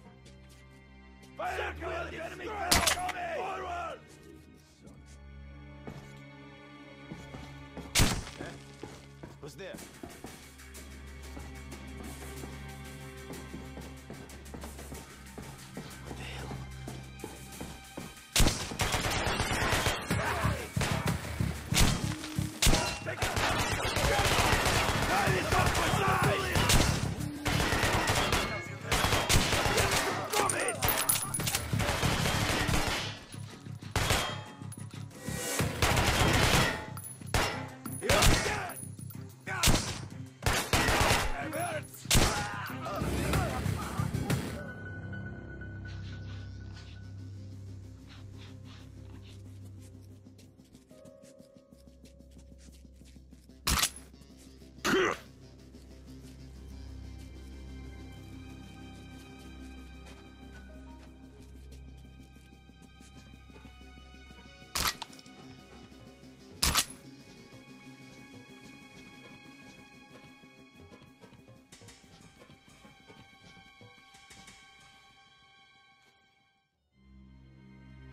Fire kill the enemy! Forward! Eh? Who's there? What the hell? Take it! Guide it up for side!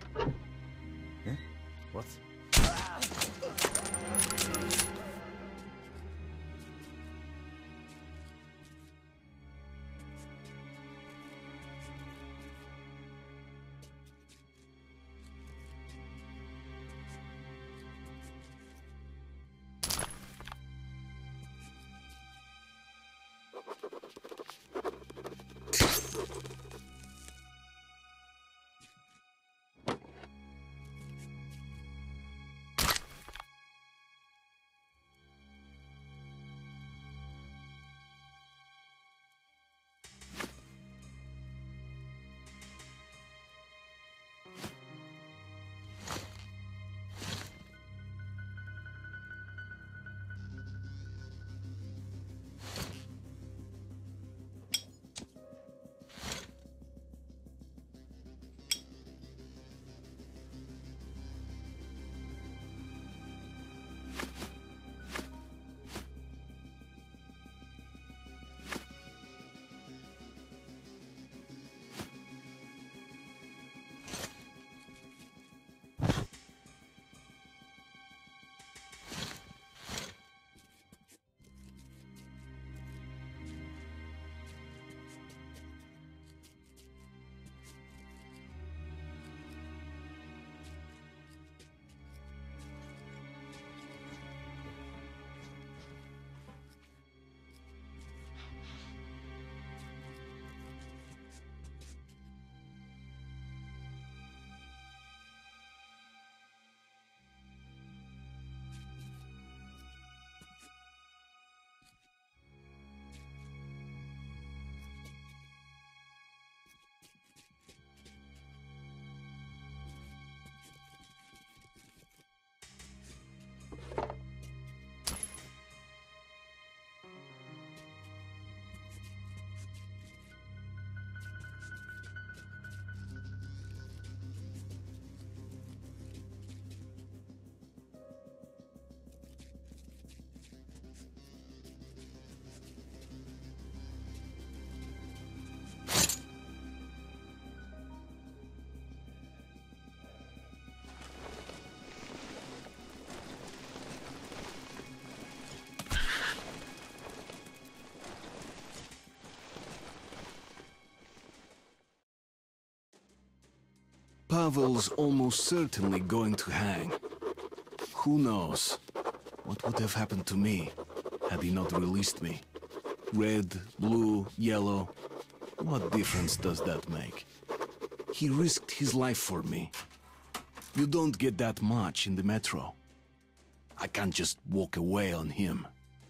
Huh? What? Pavel's almost certainly going to hang. Who knows? What would have happened to me had he not released me? Red, blue, yellow. What difference does that make? He risked his life for me. You don't get that much in the metro. I can't just walk away on him.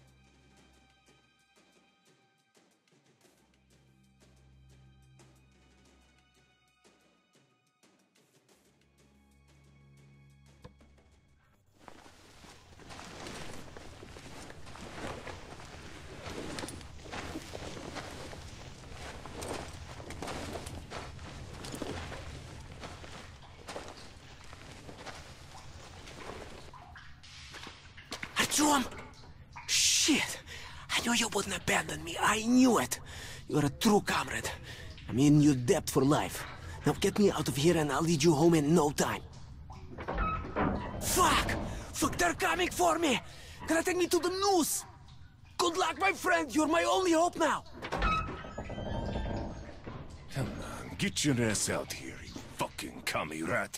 Artyom! Shit! I knew you wouldn't abandon me. I knew it. You're a true comrade. I'm in your debt for life. Now get me out of here and I'll lead you home in no time. Fuck! Fuck, they're coming for me! Gonna take me to the noose! Good luck, my friend! You're my only hope now! Come on, get your ass out here, you fucking commie rat.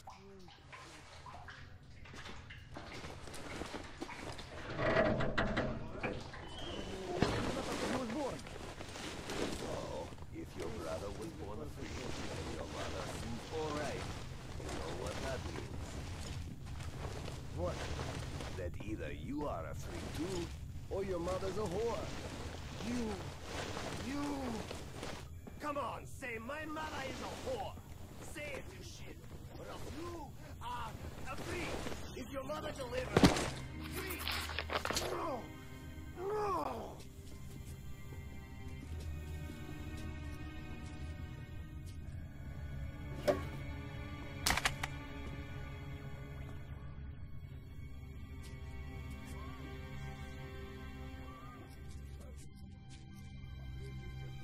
If your brother was born a free, your mother seems alright. You know what that means? What? That either you are a freak too, or your mother's a whore. You... you... Come on, say my mother is a whore. Say it, you shit. Or else you are a freak. If your mother delivers... Freak! No! No!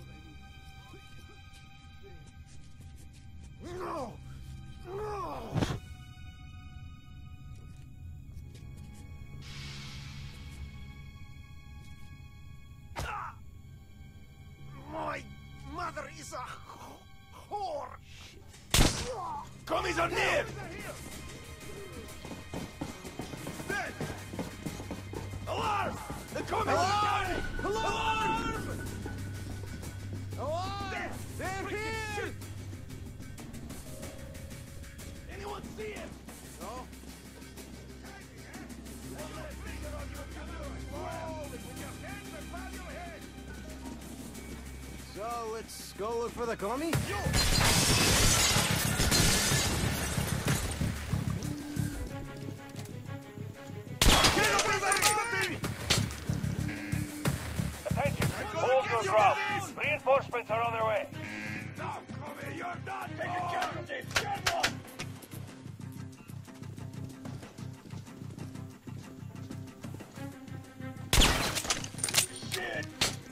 No! No! is a whore! Commies are near! Alarm! The commies are coming! Alarm! Alarm! There! They're here! Anyone see him? No? So, let's go look for the commie? Attention! Hold your ground! Reinforcements are on their way! No, commie, you're not taking casualties! General! Shit!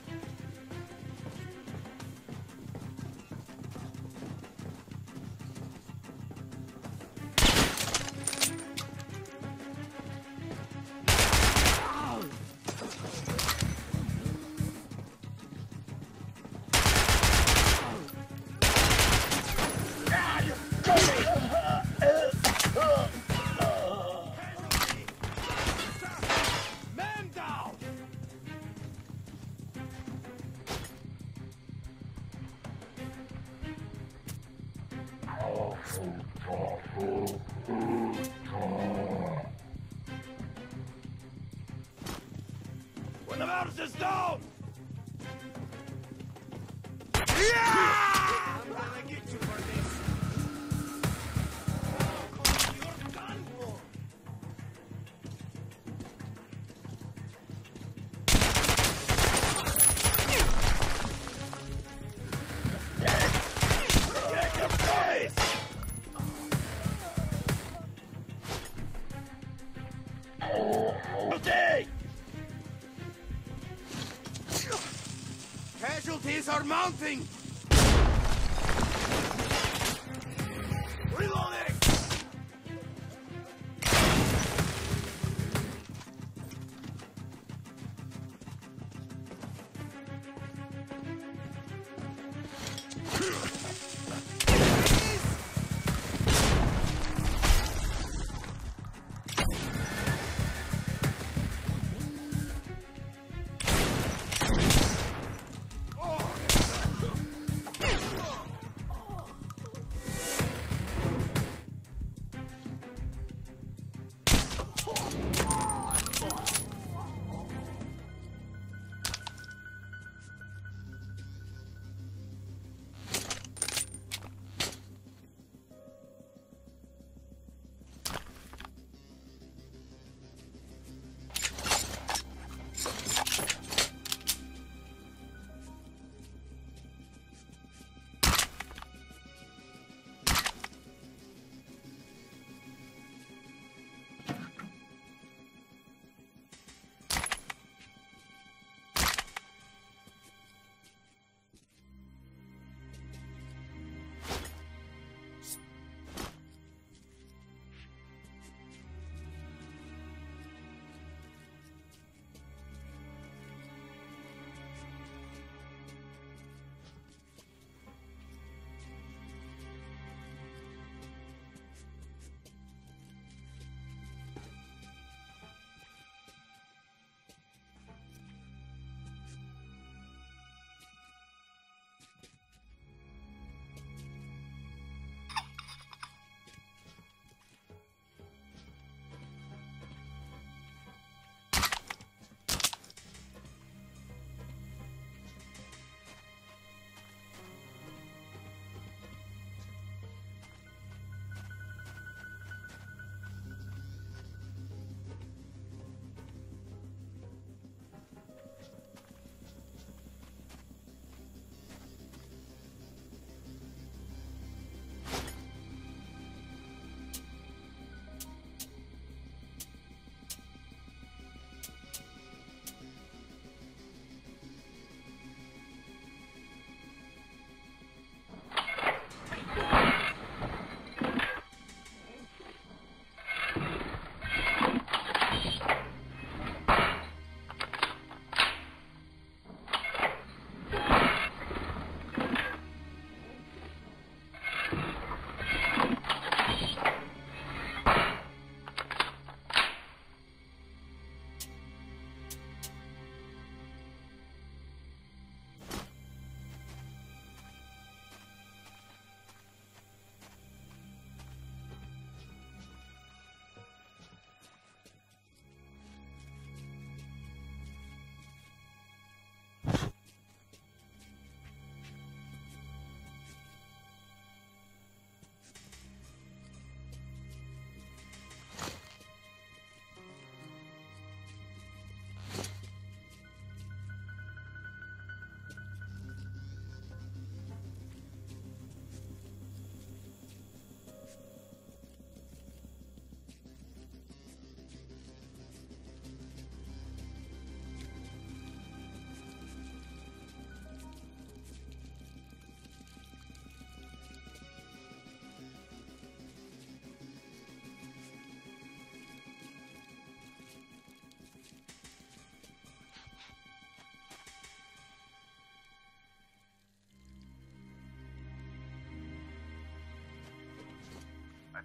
Man down! When the mouse is down! Yeah! I'm gonna get you for this. You're done for. Get your face! Okay! Casualties are mounting! Reloading!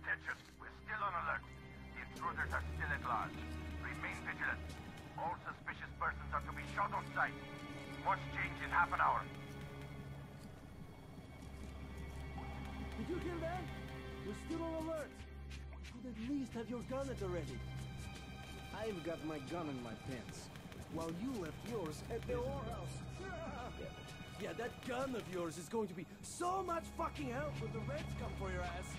Attention, we're still on alert. The intruders are still at large. Remain vigilant. All suspicious persons are to be shot on sight. Much change in half an hour. Did you hear that? We're still on alert. Could at least have your gun at the ready. I've got my gun in my pants, while you left yours at the whorehouse. Yeah. yeah, that gun of yours is going to be so much fucking help when the Reds come for your ass.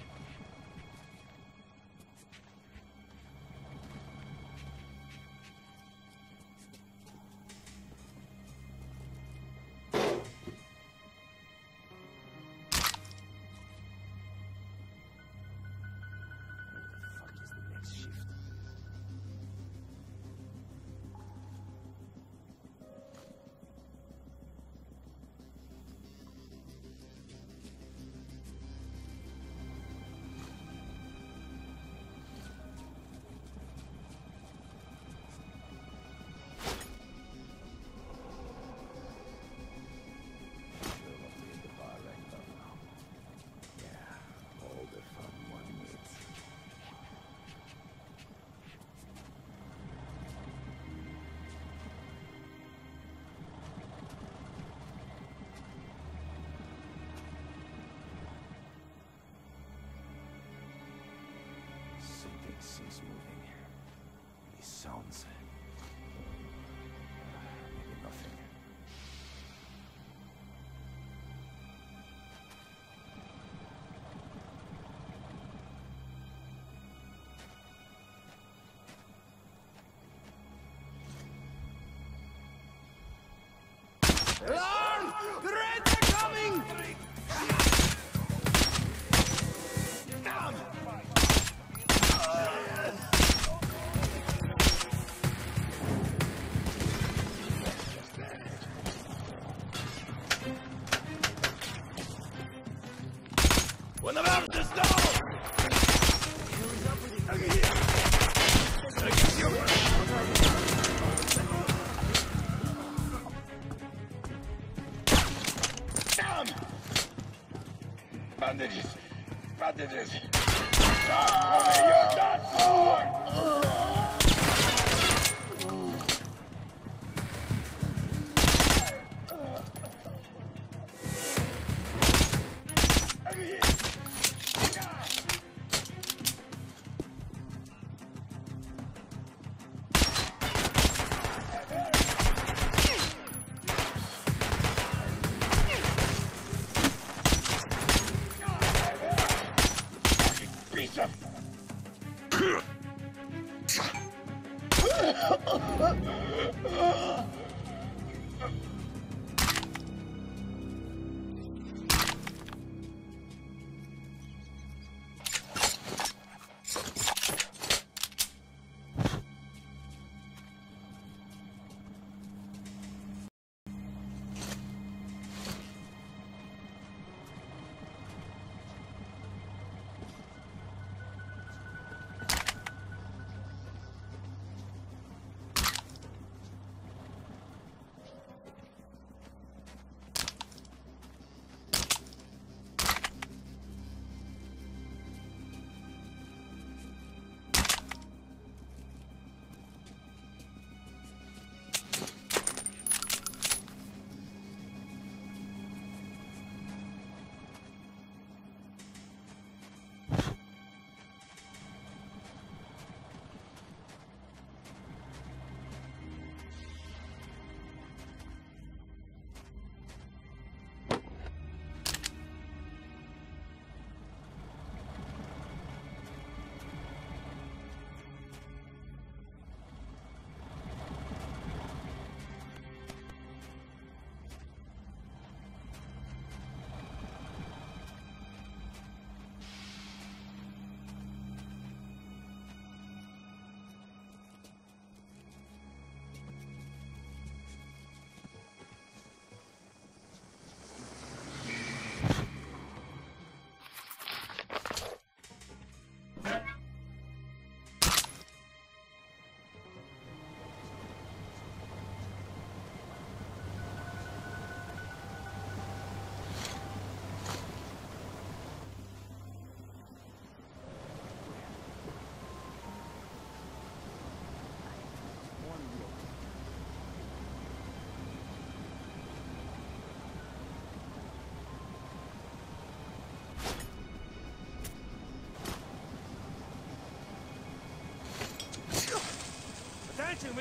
Seems moving. These sounds. Maybe nothing. Alarm! The Reds are coming! Down! When the mountain is down! Down! Bandages! Bandages! Oh, you're not born! Piece of...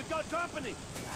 We've got company!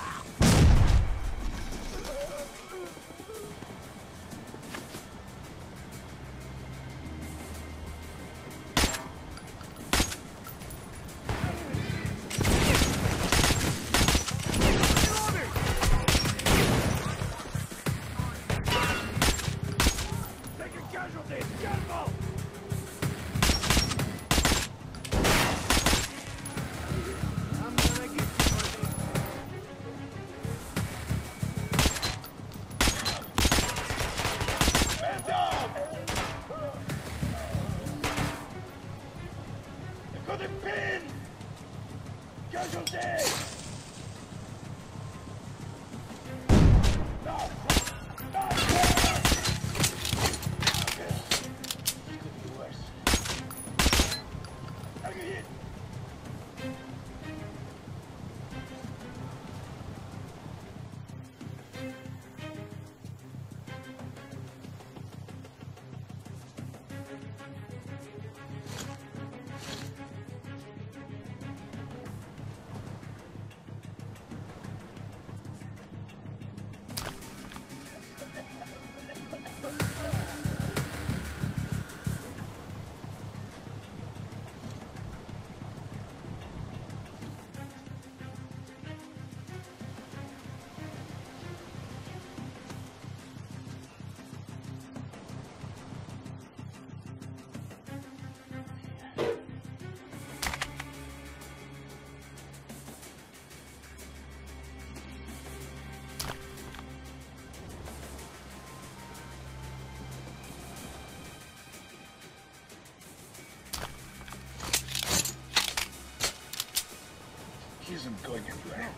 He isn't going anywhere.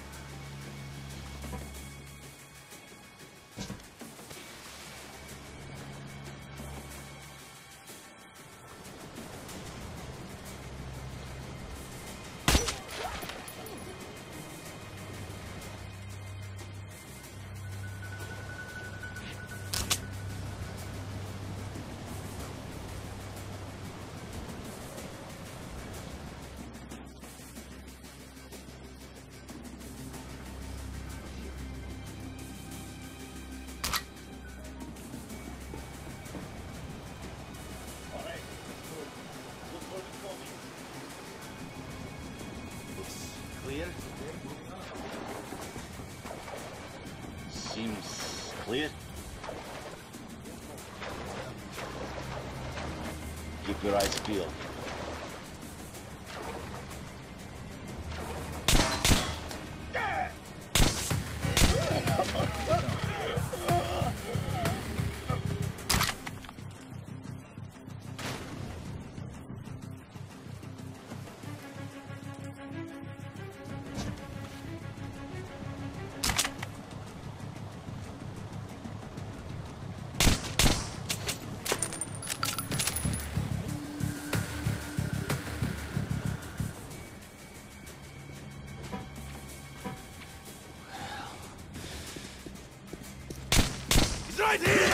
Clear? Seems clear. Keep your eyes peeled. Right here!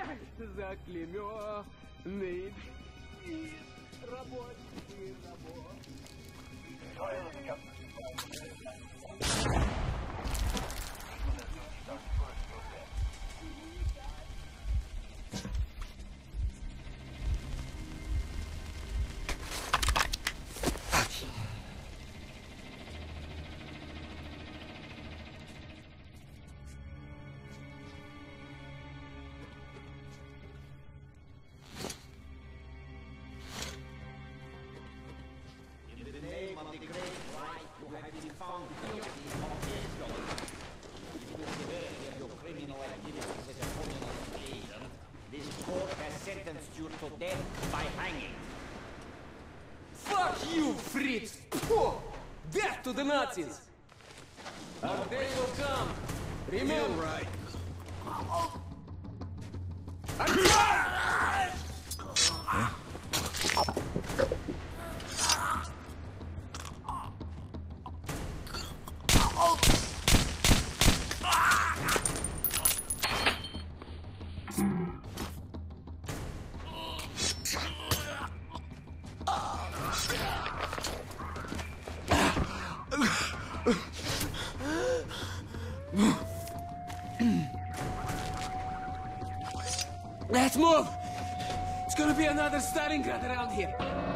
Заклейменный рабочий работ. You to death by hanging. Fuck you, Fritz! Phew! Death to the Nazis! Our day will come. Remember. Right. Let's move! It's gonna be another Stalingrad around here.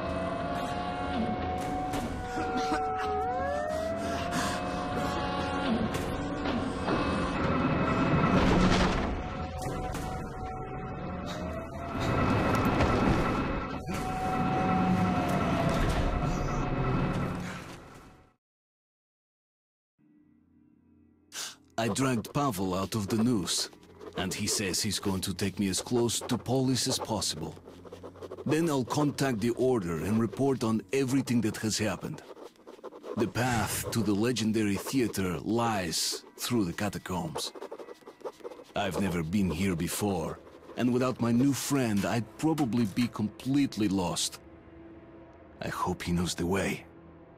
I dragged Pavel out of the noose, and he says he's going to take me as close to Polis as possible. Then I'll contact the Order and report on everything that has happened. The path to the legendary theater lies through the catacombs. I've never been here before, and without my new friend, I'd probably be completely lost. I hope he knows the way.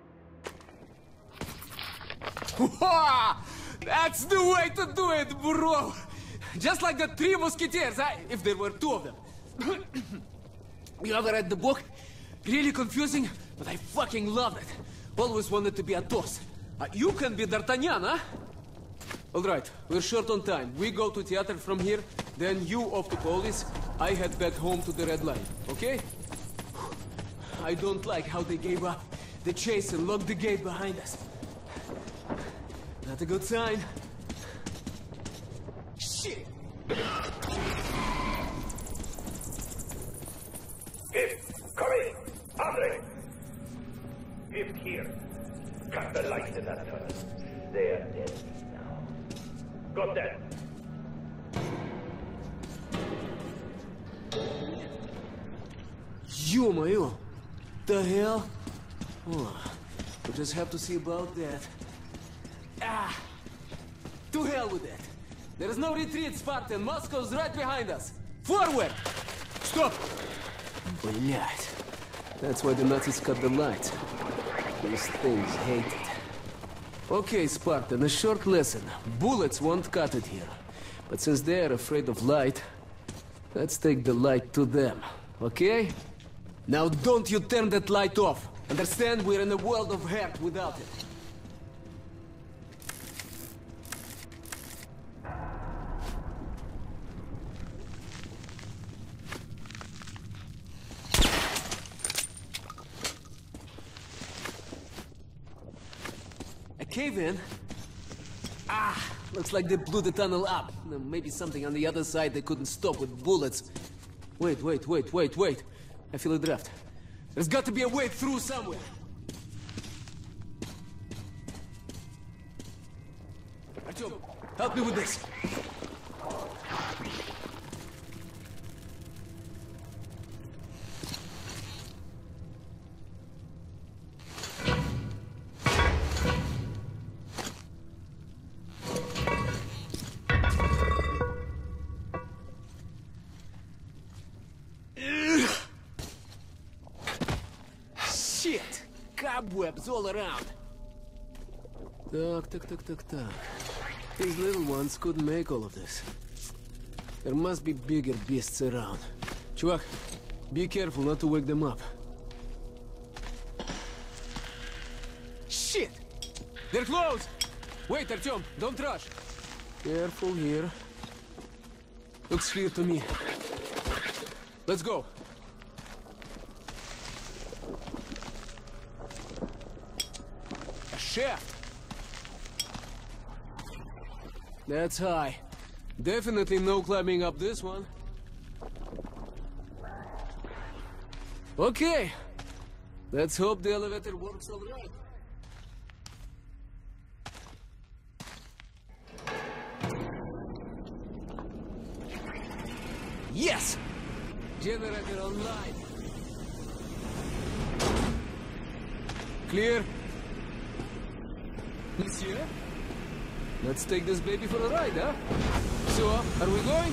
That's the way to do it, bro! Just like the Three Musketeers, I, if there were two of them. You ever read the book? Really confusing, but I fucking loved it. Always wanted to be Athos. Uh, you can be D'Artagnan, huh? Alright, we're short on time. We go to theater from here, then you off to Polis. I head back home to the Red Line, okay? I don't like how they gave up the chase and locked the gate behind us. Not a good sign. Shit! If, come in! Andre! If here. Cut the light in that tunnel. They are dead now. Got that? Ё-моё! The hell? Oh, we'll just have to see about that. Ah! To hell with that! There is no retreat, Spartan! Moscow's right behind us! Forward! Stop! Блять. That's why the Nazis cut the lights. These things hate it. Okay, Spartan, a short lesson. Bullets won't cut it here. But since they're afraid of light, let's take the light to them, okay? Now don't you turn that light off! Understand, we're in a world of hurt without it. A cave-in? Ah, looks like they blew the tunnel up. Maybe something on the other side they couldn't stop with bullets. Wait, wait, wait, wait, wait. I feel a draft. There's got to be a way through somewhere. Artyom, help me with this. Cobwebs all around. Так, так, так, так, так. These little ones couldn't make all of this. There must be bigger beasts around. Chuvak, be careful not to wake them up. Shit! They're close! Wait, Artyom, don't rush. Careful here. Looks clear to me. Let's go. A shaft! That's high. Definitely no climbing up this one. Okay. Let's hope the elevator works all right. Yes! Generator online. Clear. Monsieur? Let's take this baby for a ride, huh? So, are we going?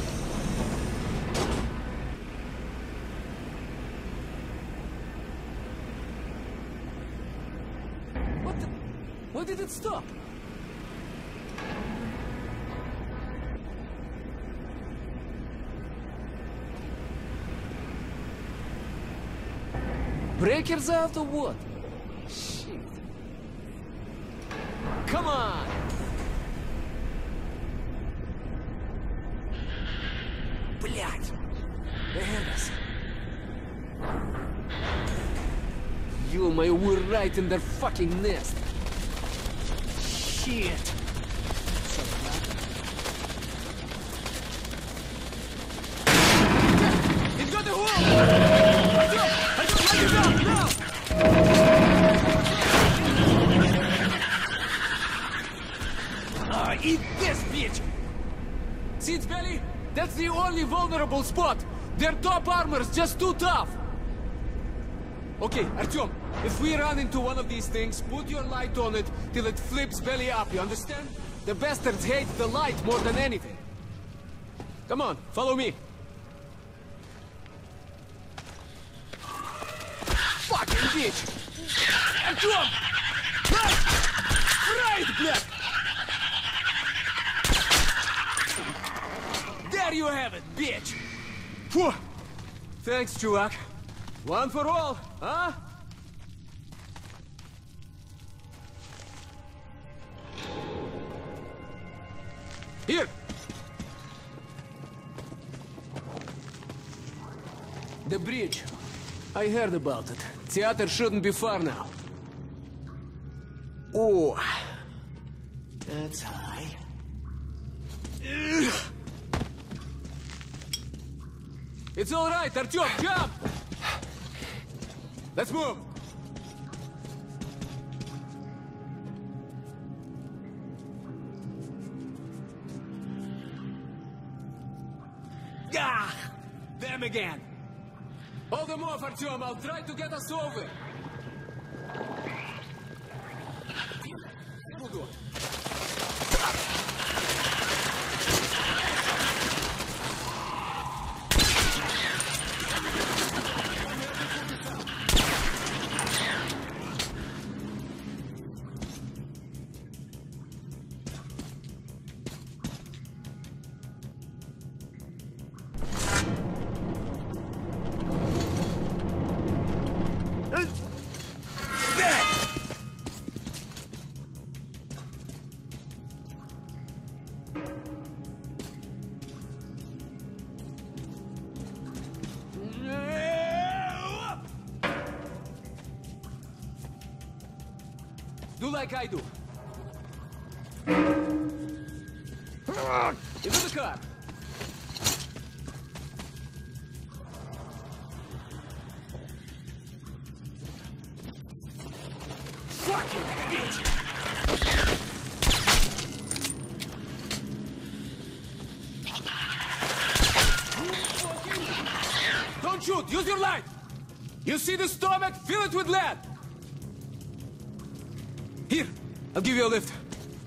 What the... Why did it stop? Breakers out or what? Shit. Come on! Блядь! They heard us. You, my, we're right in their fucking nest. Shit! It's got the wall! I don't, I don't like it now! Now! Ah, eat this, bitch! See its belly? That's the only vulnerable spot! Their top armor's just too tough! Okay, Artyom, if we run into one of these things, put your light on it till it flips belly up, you understand? The bastards hate the light more than anything. Come on, follow me. Fucking bitch! Artyom! Right! Right, блядь! There you have it, bitch! Whew. Thanks, Chuvak. One for all, huh? Here! The bridge. I heard about it. Theater shouldn't be far now. Oh. That's high. Ugh. It's all right, Artyom, jump! Let's move! Ah! Them again! Hold them off, Artyom, I'll try to get us over! We'll do it. Do like I do. Into the car. Fucking bitch! Don't shoot! Use your light! You see the stomach? Fill it with lead! Here, I'll give you a lift.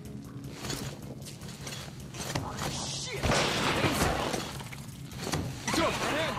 Shit! Jump, ahead!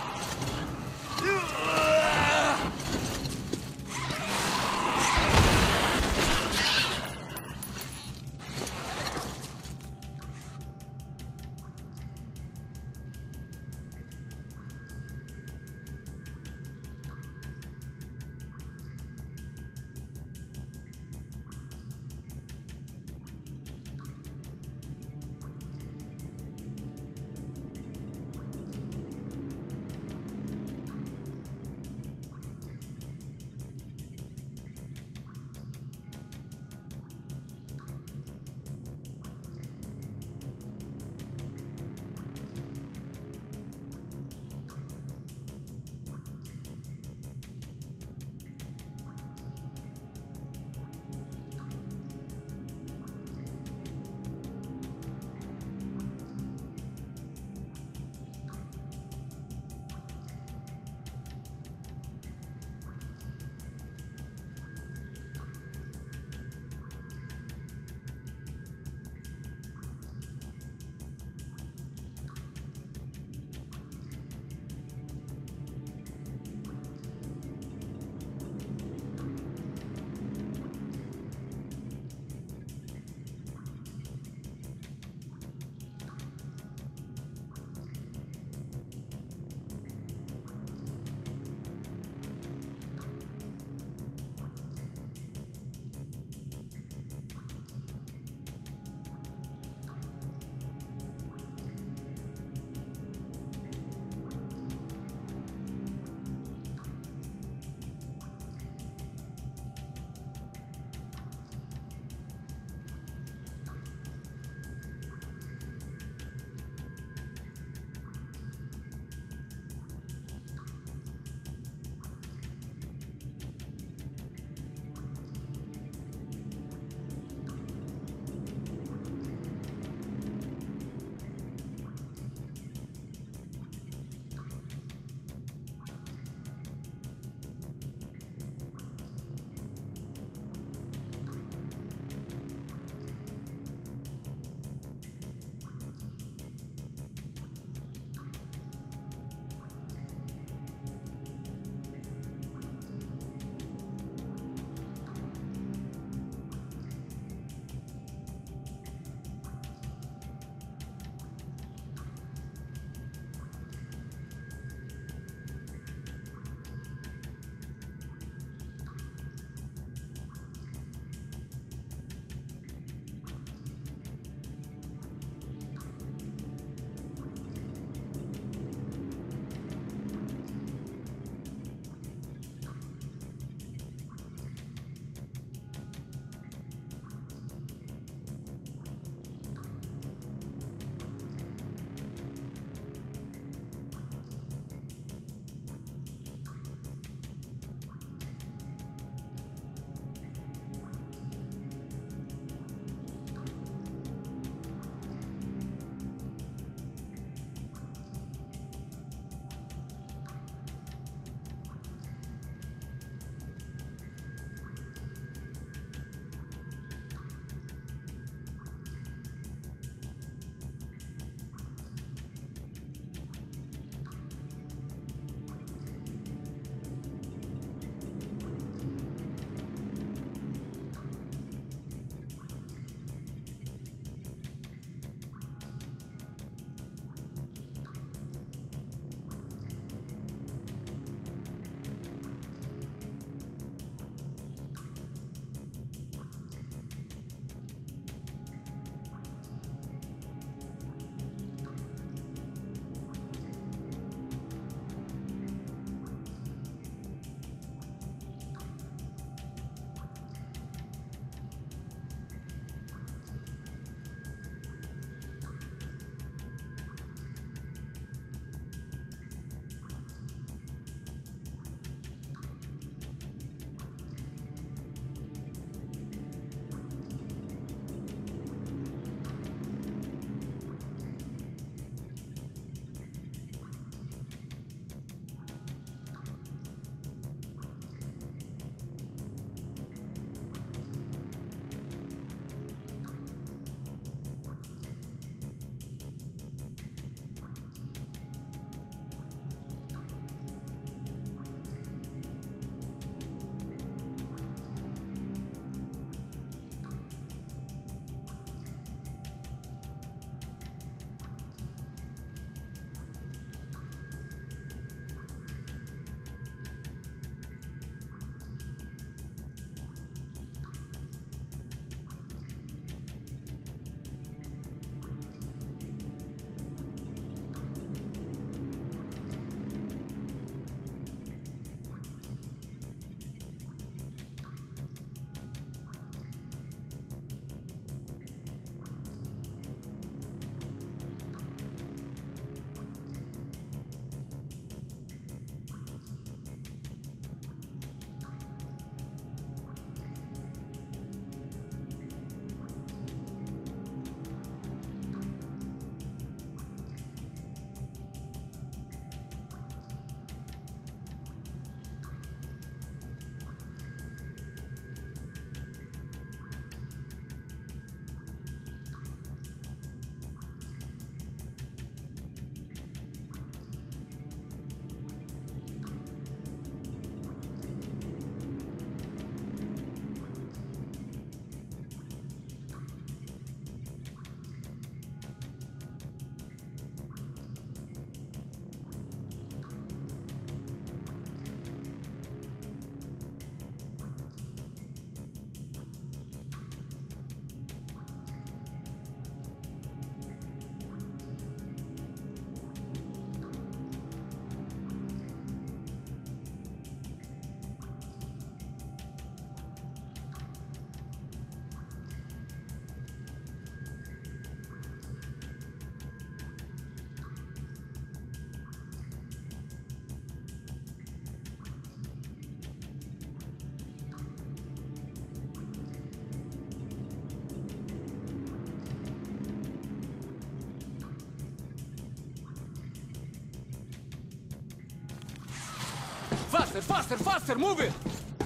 Faster, faster, faster, move it!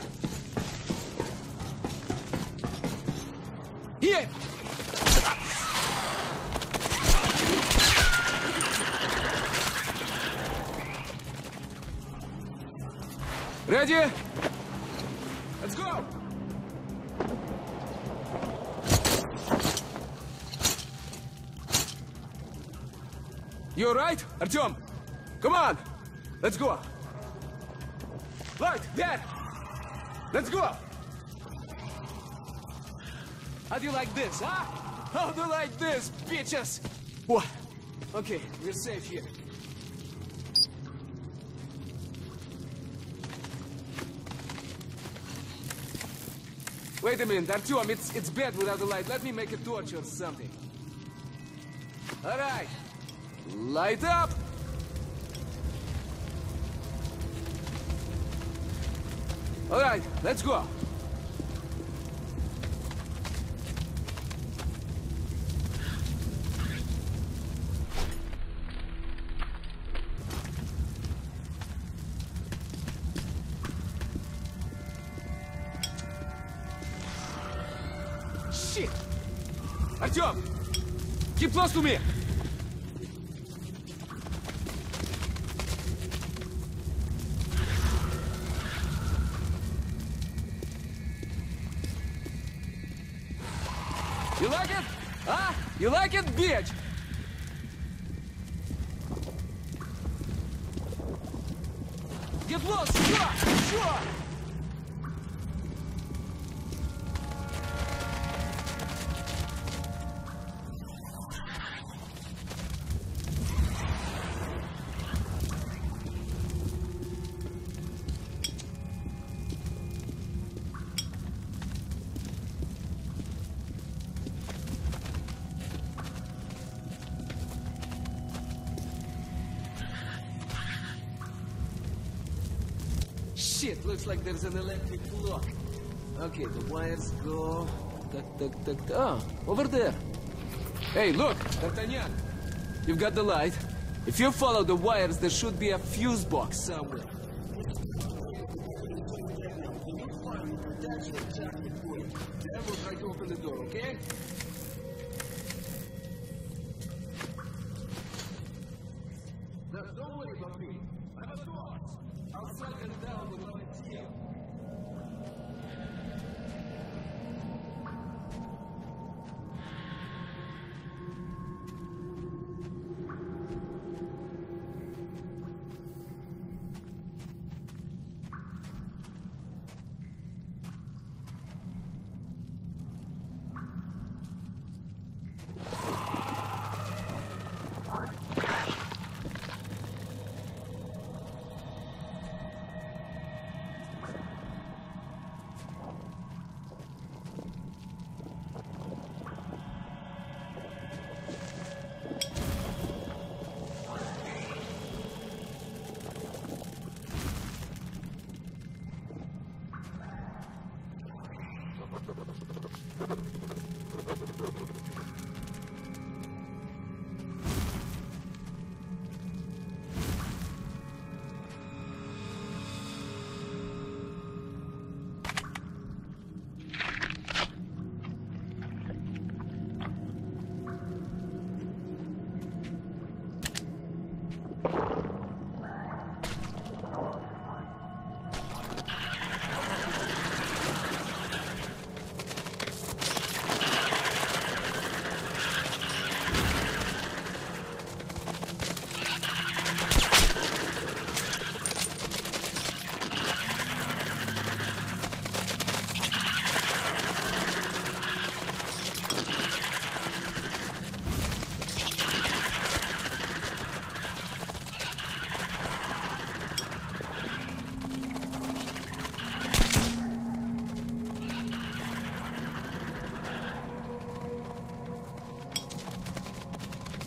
Here! Ready? Let's go! You alright, Artyom? Come on! Let's go! Light, there! Let's go! How do you like this, huh? How do you like this, bitches? What? Okay, we're safe here. Wait a minute, Artyom, it's, it's bad without the light. Let me make a torch or something. All right. Light up! All right, let's go. Shit! Artyom! Keep close to me! You like it? Huh? You like it, bitch? Get close! Sure! Sure! Shit, looks like there's an electric lock. Okay, the wires go... Tuck, tuck, tuck, tuck. Ah, over there. Hey, look, D'Artagnan. You've got the light. If you follow the wires, there should be a fuse box somewhere. Then we'll try to open the door, okay? Now, don't worry about me. I have a torch. I'll suck it down with my teeth.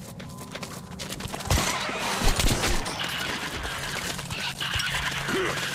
Ugh.